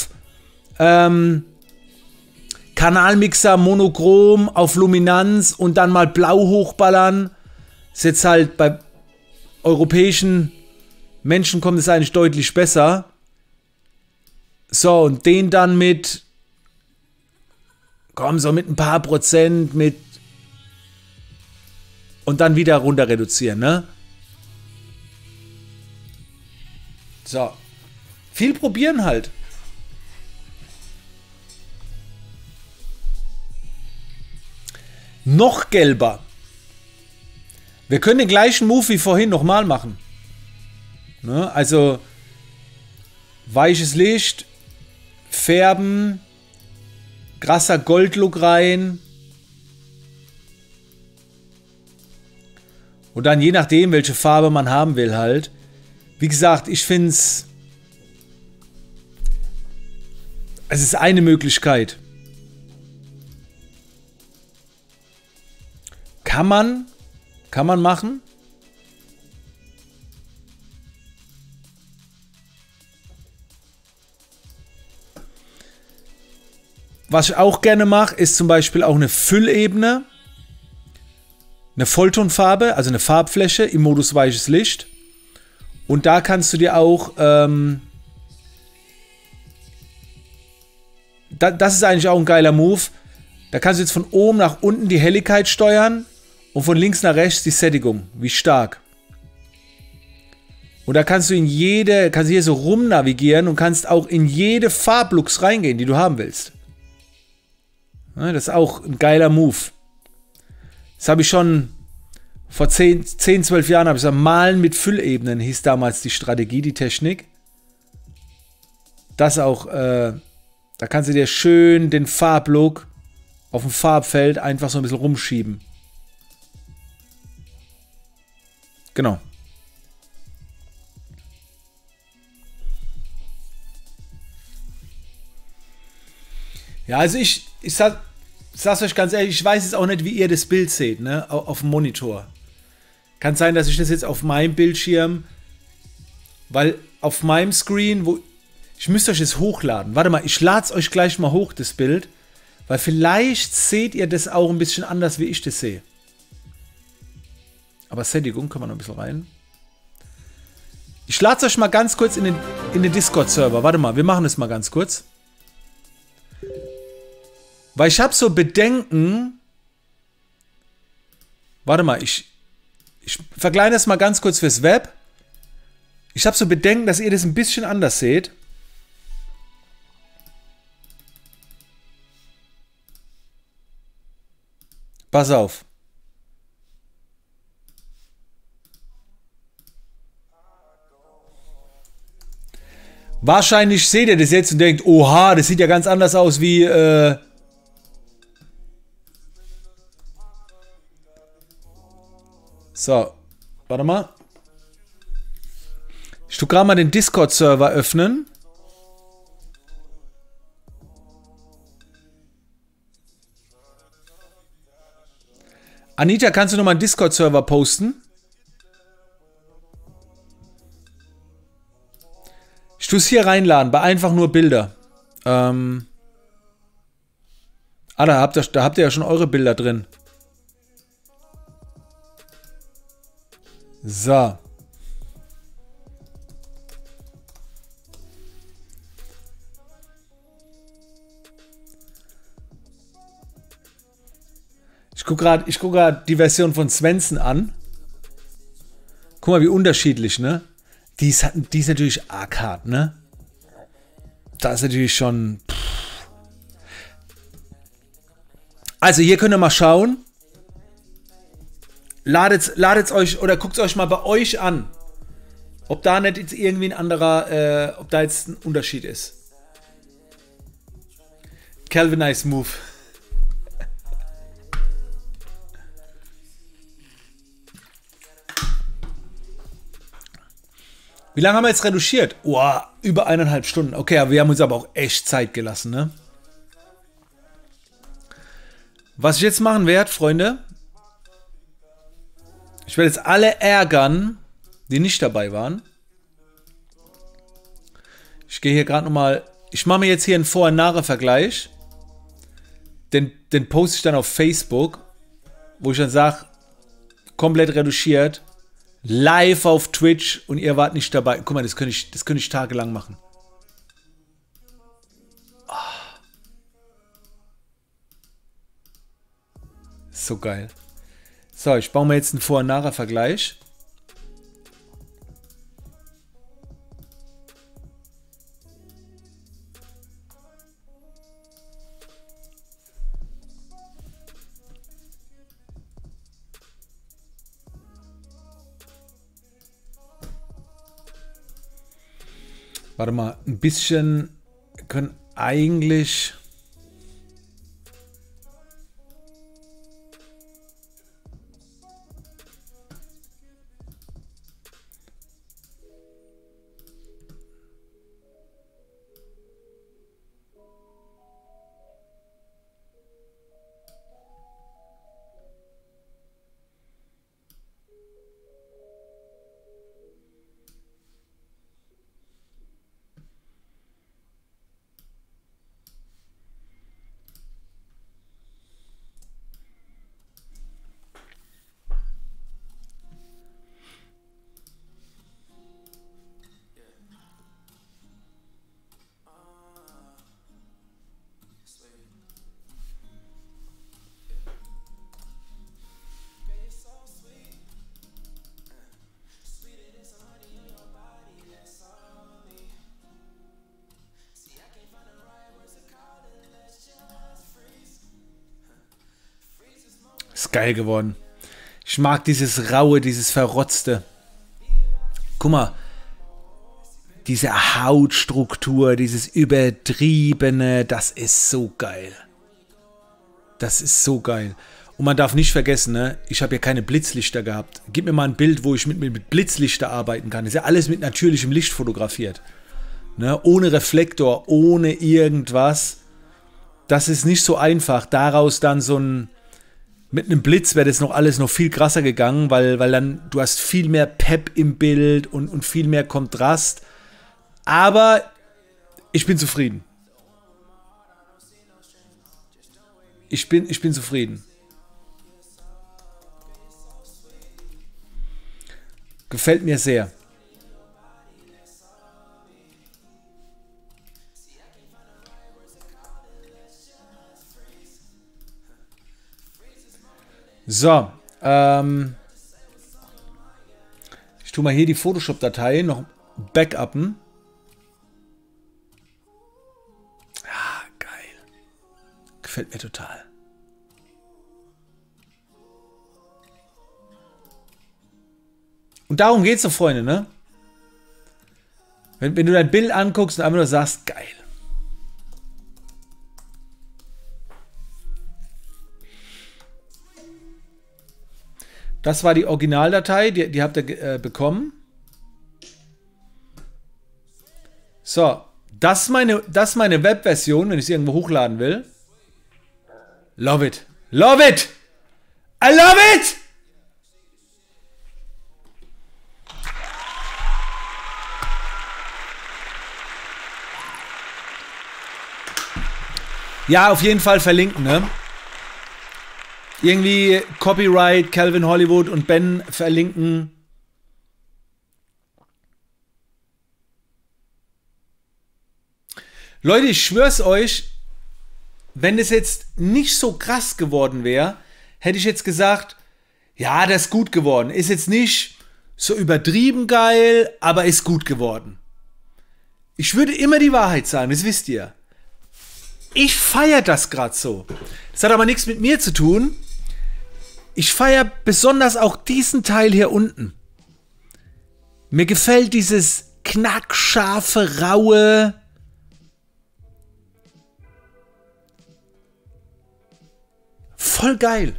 Kanalmixer, monochrom auf Luminanz und dann mal blau hochballern. Ist jetzt halt bei europäischen Menschen kommt es eigentlich deutlich besser. So, und den dann mit, komm, so mit ein paar Prozent, mit, und dann wieder runter reduzieren, ne? So. Viel probieren halt. Noch gelber. Wir können den gleichen Move wie vorhin nochmal machen. Ne? Also weiches Licht, färben, krasser Goldlook rein. Und dann je nachdem, welche Farbe man haben will halt. Wie gesagt, ich finde es ist eine Möglichkeit. Kann man machen. Was ich auch gerne mache, ist zum Beispiel auch eine Füllebene. Eine Volltonfarbe, also eine Farbfläche im Modus weiches Licht. Und da kannst du dir auch, das ist eigentlich auch ein geiler Move. Da kannst du jetzt von oben nach unten die Helligkeit steuern und von links nach rechts die Sättigung, wie stark. Und da kannst du kannst hier so rum navigieren und kannst auch in jede Farblux reingehen, die du haben willst. Ja, das ist auch ein geiler Move. Das habe ich schon vor 10, 12 Jahren, habe ich gesagt, Malen mit Füllebenen hieß damals die Strategie, die Technik. Das auch, da kannst du dir schön den Farblook auf dem Farbfeld einfach so ein bisschen rumschieben. Genau. Ja, also ich sag's euch ganz ehrlich, ich weiß jetzt auch nicht, wie ihr das Bild seht, ne, auf dem Monitor. Kann sein, dass ich das jetzt auf meinem Bildschirm, weil auf meinem Screen, ich müsste euch das hochladen. Warte mal, ich lade es euch gleich mal hoch, das Bild, weil vielleicht seht ihr das auch ein bisschen anders, wie ich das sehe. Aber Sättigung, können wir noch ein bisschen rein. Ich lade es euch mal ganz kurz in den Discord-Server. Warte mal, wir machen das mal ganz kurz. Weil ich habe so Bedenken. Warte mal, ich verkleinere das mal ganz kurz fürs Web. Ich habe so Bedenken, dass ihr das ein bisschen anders seht. Pass auf. Wahrscheinlich seht ihr das jetzt und denkt, oha, das sieht ja ganz anders aus wie... So, warte mal. Ich tue gerade mal den Discord-Server öffnen. Anita, kannst du nochmal einen Discord-Server posten? Ich tue es hier reinladen, bei einfach nur Bilder. Da habt ihr ja schon eure Bilder drin. So. Ich guck grad die Version von Svensson an. Guck mal, wie unterschiedlich, ne? Die ist natürlich arg hart, ne? Da ist natürlich schon... Also hier könnt ihr mal schauen. Ladet's euch oder guckt es euch mal bei euch an. Ob da nicht jetzt irgendwie ein anderer, ob da jetzt ein Unterschied ist. Calvinize Move. Wie lange haben wir jetzt reduziert? Oh, über 1,5 Stunden. Okay, aber wir haben uns aber auch echt Zeit gelassen, ne? Was ich jetzt machen werde, Freunde, ich werde jetzt alle ärgern, die nicht dabei waren. Ich gehe hier gerade nochmal, ich mache mir jetzt hier einen Vor- und Nachher-Vergleich. Den poste ich dann auf Facebook, wo ich dann sage, komplett reduziert, live auf Twitch und ihr wart nicht dabei. Guck mal, das könnte ich tagelang machen. So geil. So, ich baue mir jetzt einen Vor- und Nachher-Vergleich. Warte mal, ein bisschen können eigentlich... Ist geil geworden. Ich mag dieses Raue, dieses Verrotzte. Guck mal. Diese Hautstruktur, dieses Übertriebene, das ist so geil. Das ist so geil. Und man darf nicht vergessen, ne, ich habe ja keine Blitzlichter gehabt. Gib mir mal ein Bild, wo ich mit Blitzlichter arbeiten kann. Das ist ja alles mit natürlichem Licht fotografiert. Ne, ohne Reflektor, ohne irgendwas. Das ist nicht so einfach. Daraus dann so ein... Mit einem Blitz wäre das noch alles noch viel krasser gegangen, weil dann du hast viel mehr Pep im Bild und viel mehr Kontrast. Aber ich bin zufrieden. Ich bin zufrieden. Gefällt mir sehr. So, ich tue mal hier die Photoshop-Datei noch backuppen. Ah, geil. Gefällt mir total. Und darum geht's doch, Freunde, ne? Wenn du dein Bild anguckst und einfach nur sagst, geil. Das war die Originaldatei, die habt ihr bekommen. So, das ist meine Webversion, wenn ich sie irgendwo hochladen will. Love it. Love it! I love it! Ja, auf jeden Fall verlinken, ne? Irgendwie Copyright, Calvin Hollywood und Ben verlinken. Leute, ich schwör's euch, wenn es jetzt nicht so krass geworden wäre, hätte ich jetzt gesagt, ja, das ist gut geworden. Ist jetzt nicht so übertrieben geil, aber ist gut geworden. Ich würde immer die Wahrheit sagen, das wisst ihr. Ich feiere das gerade so. Das hat aber nichts mit mir zu tun. Ich feiere besonders auch diesen Teil hier unten. Mir gefällt dieses knackscharfe, raue. Voll geil.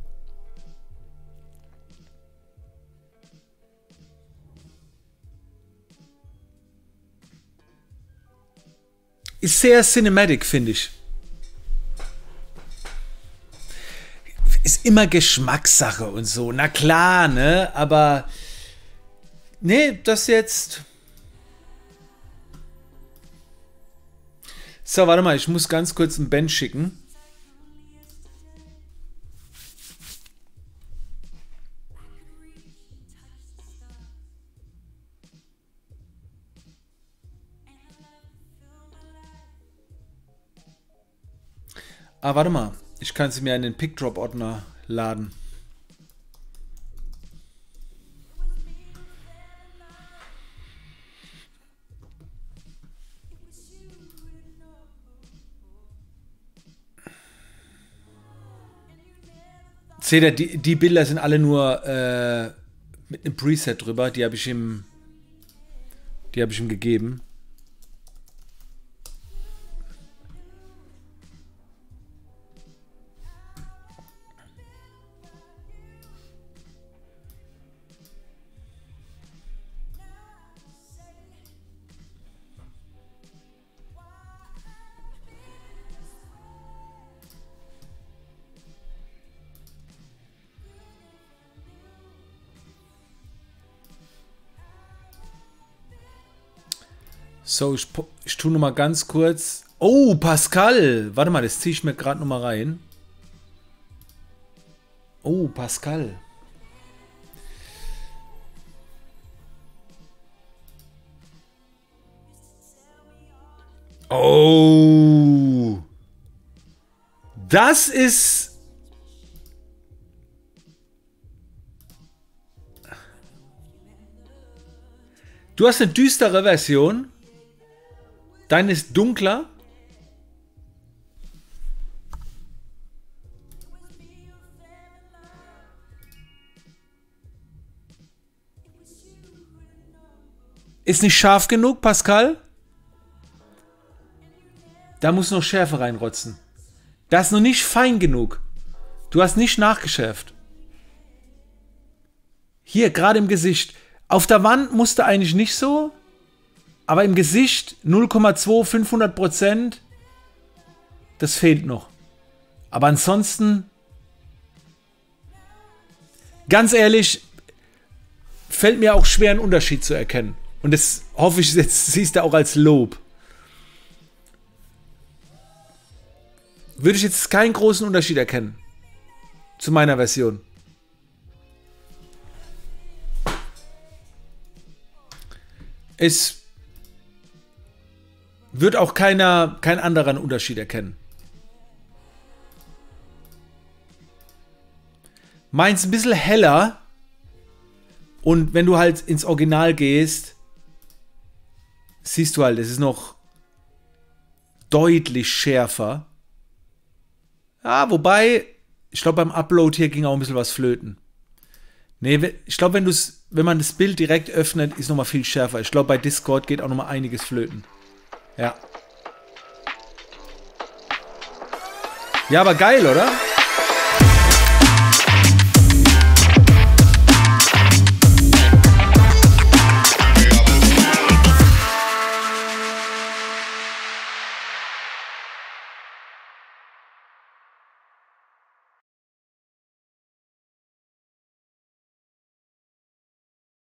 Ist sehr cinematic, finde ich. Ist immer Geschmackssache und so. Na klar, ne? Aber nee, das jetzt. So, warte mal, ich muss ganz kurz einen Ben schicken. Ah, warte mal. Ich kann sie mir in den Pickdrop-Ordner laden. Seht ihr, die Bilder sind alle nur mit einem Preset drüber. Die habe ich ihm gegeben. So, ich tue noch mal ganz kurz. Oh, Pascal. Warte mal, das ziehe ich mir gerade noch mal rein. Oh, Pascal. Oh. Das ist... Du hast eine düstere Version. Deine ist dunkler. Ist nicht scharf genug, Pascal? Da muss noch Schärfe reinrotzen. Das ist noch nicht fein genug. Du hast nicht nachgeschärft. Hier, gerade im Gesicht. Auf der Wand musste eigentlich nicht so. Aber im Gesicht 0,2, 500%. Das fehlt noch. Aber ansonsten, ganz ehrlich, fällt mir auch schwer, einen Unterschied zu erkennen. Und das hoffe ich, jetzt siehst du auch als Lob. Würde ich jetzt keinen großen Unterschied erkennen. Zu meiner Version. Es wird auch kein anderer einen Unterschied erkennen. Meins ein bisschen heller. Und wenn du halt ins Original gehst, siehst du halt, es ist noch deutlich schärfer. Ja, wobei, ich glaube beim Upload hier ging auch ein bisschen was flöten. Nee, ich glaube, wenn man das Bild direkt öffnet, ist nochmal viel schärfer. Ich glaube, bei Discord geht auch nochmal einiges flöten. Ja. Ja, aber geil, oder?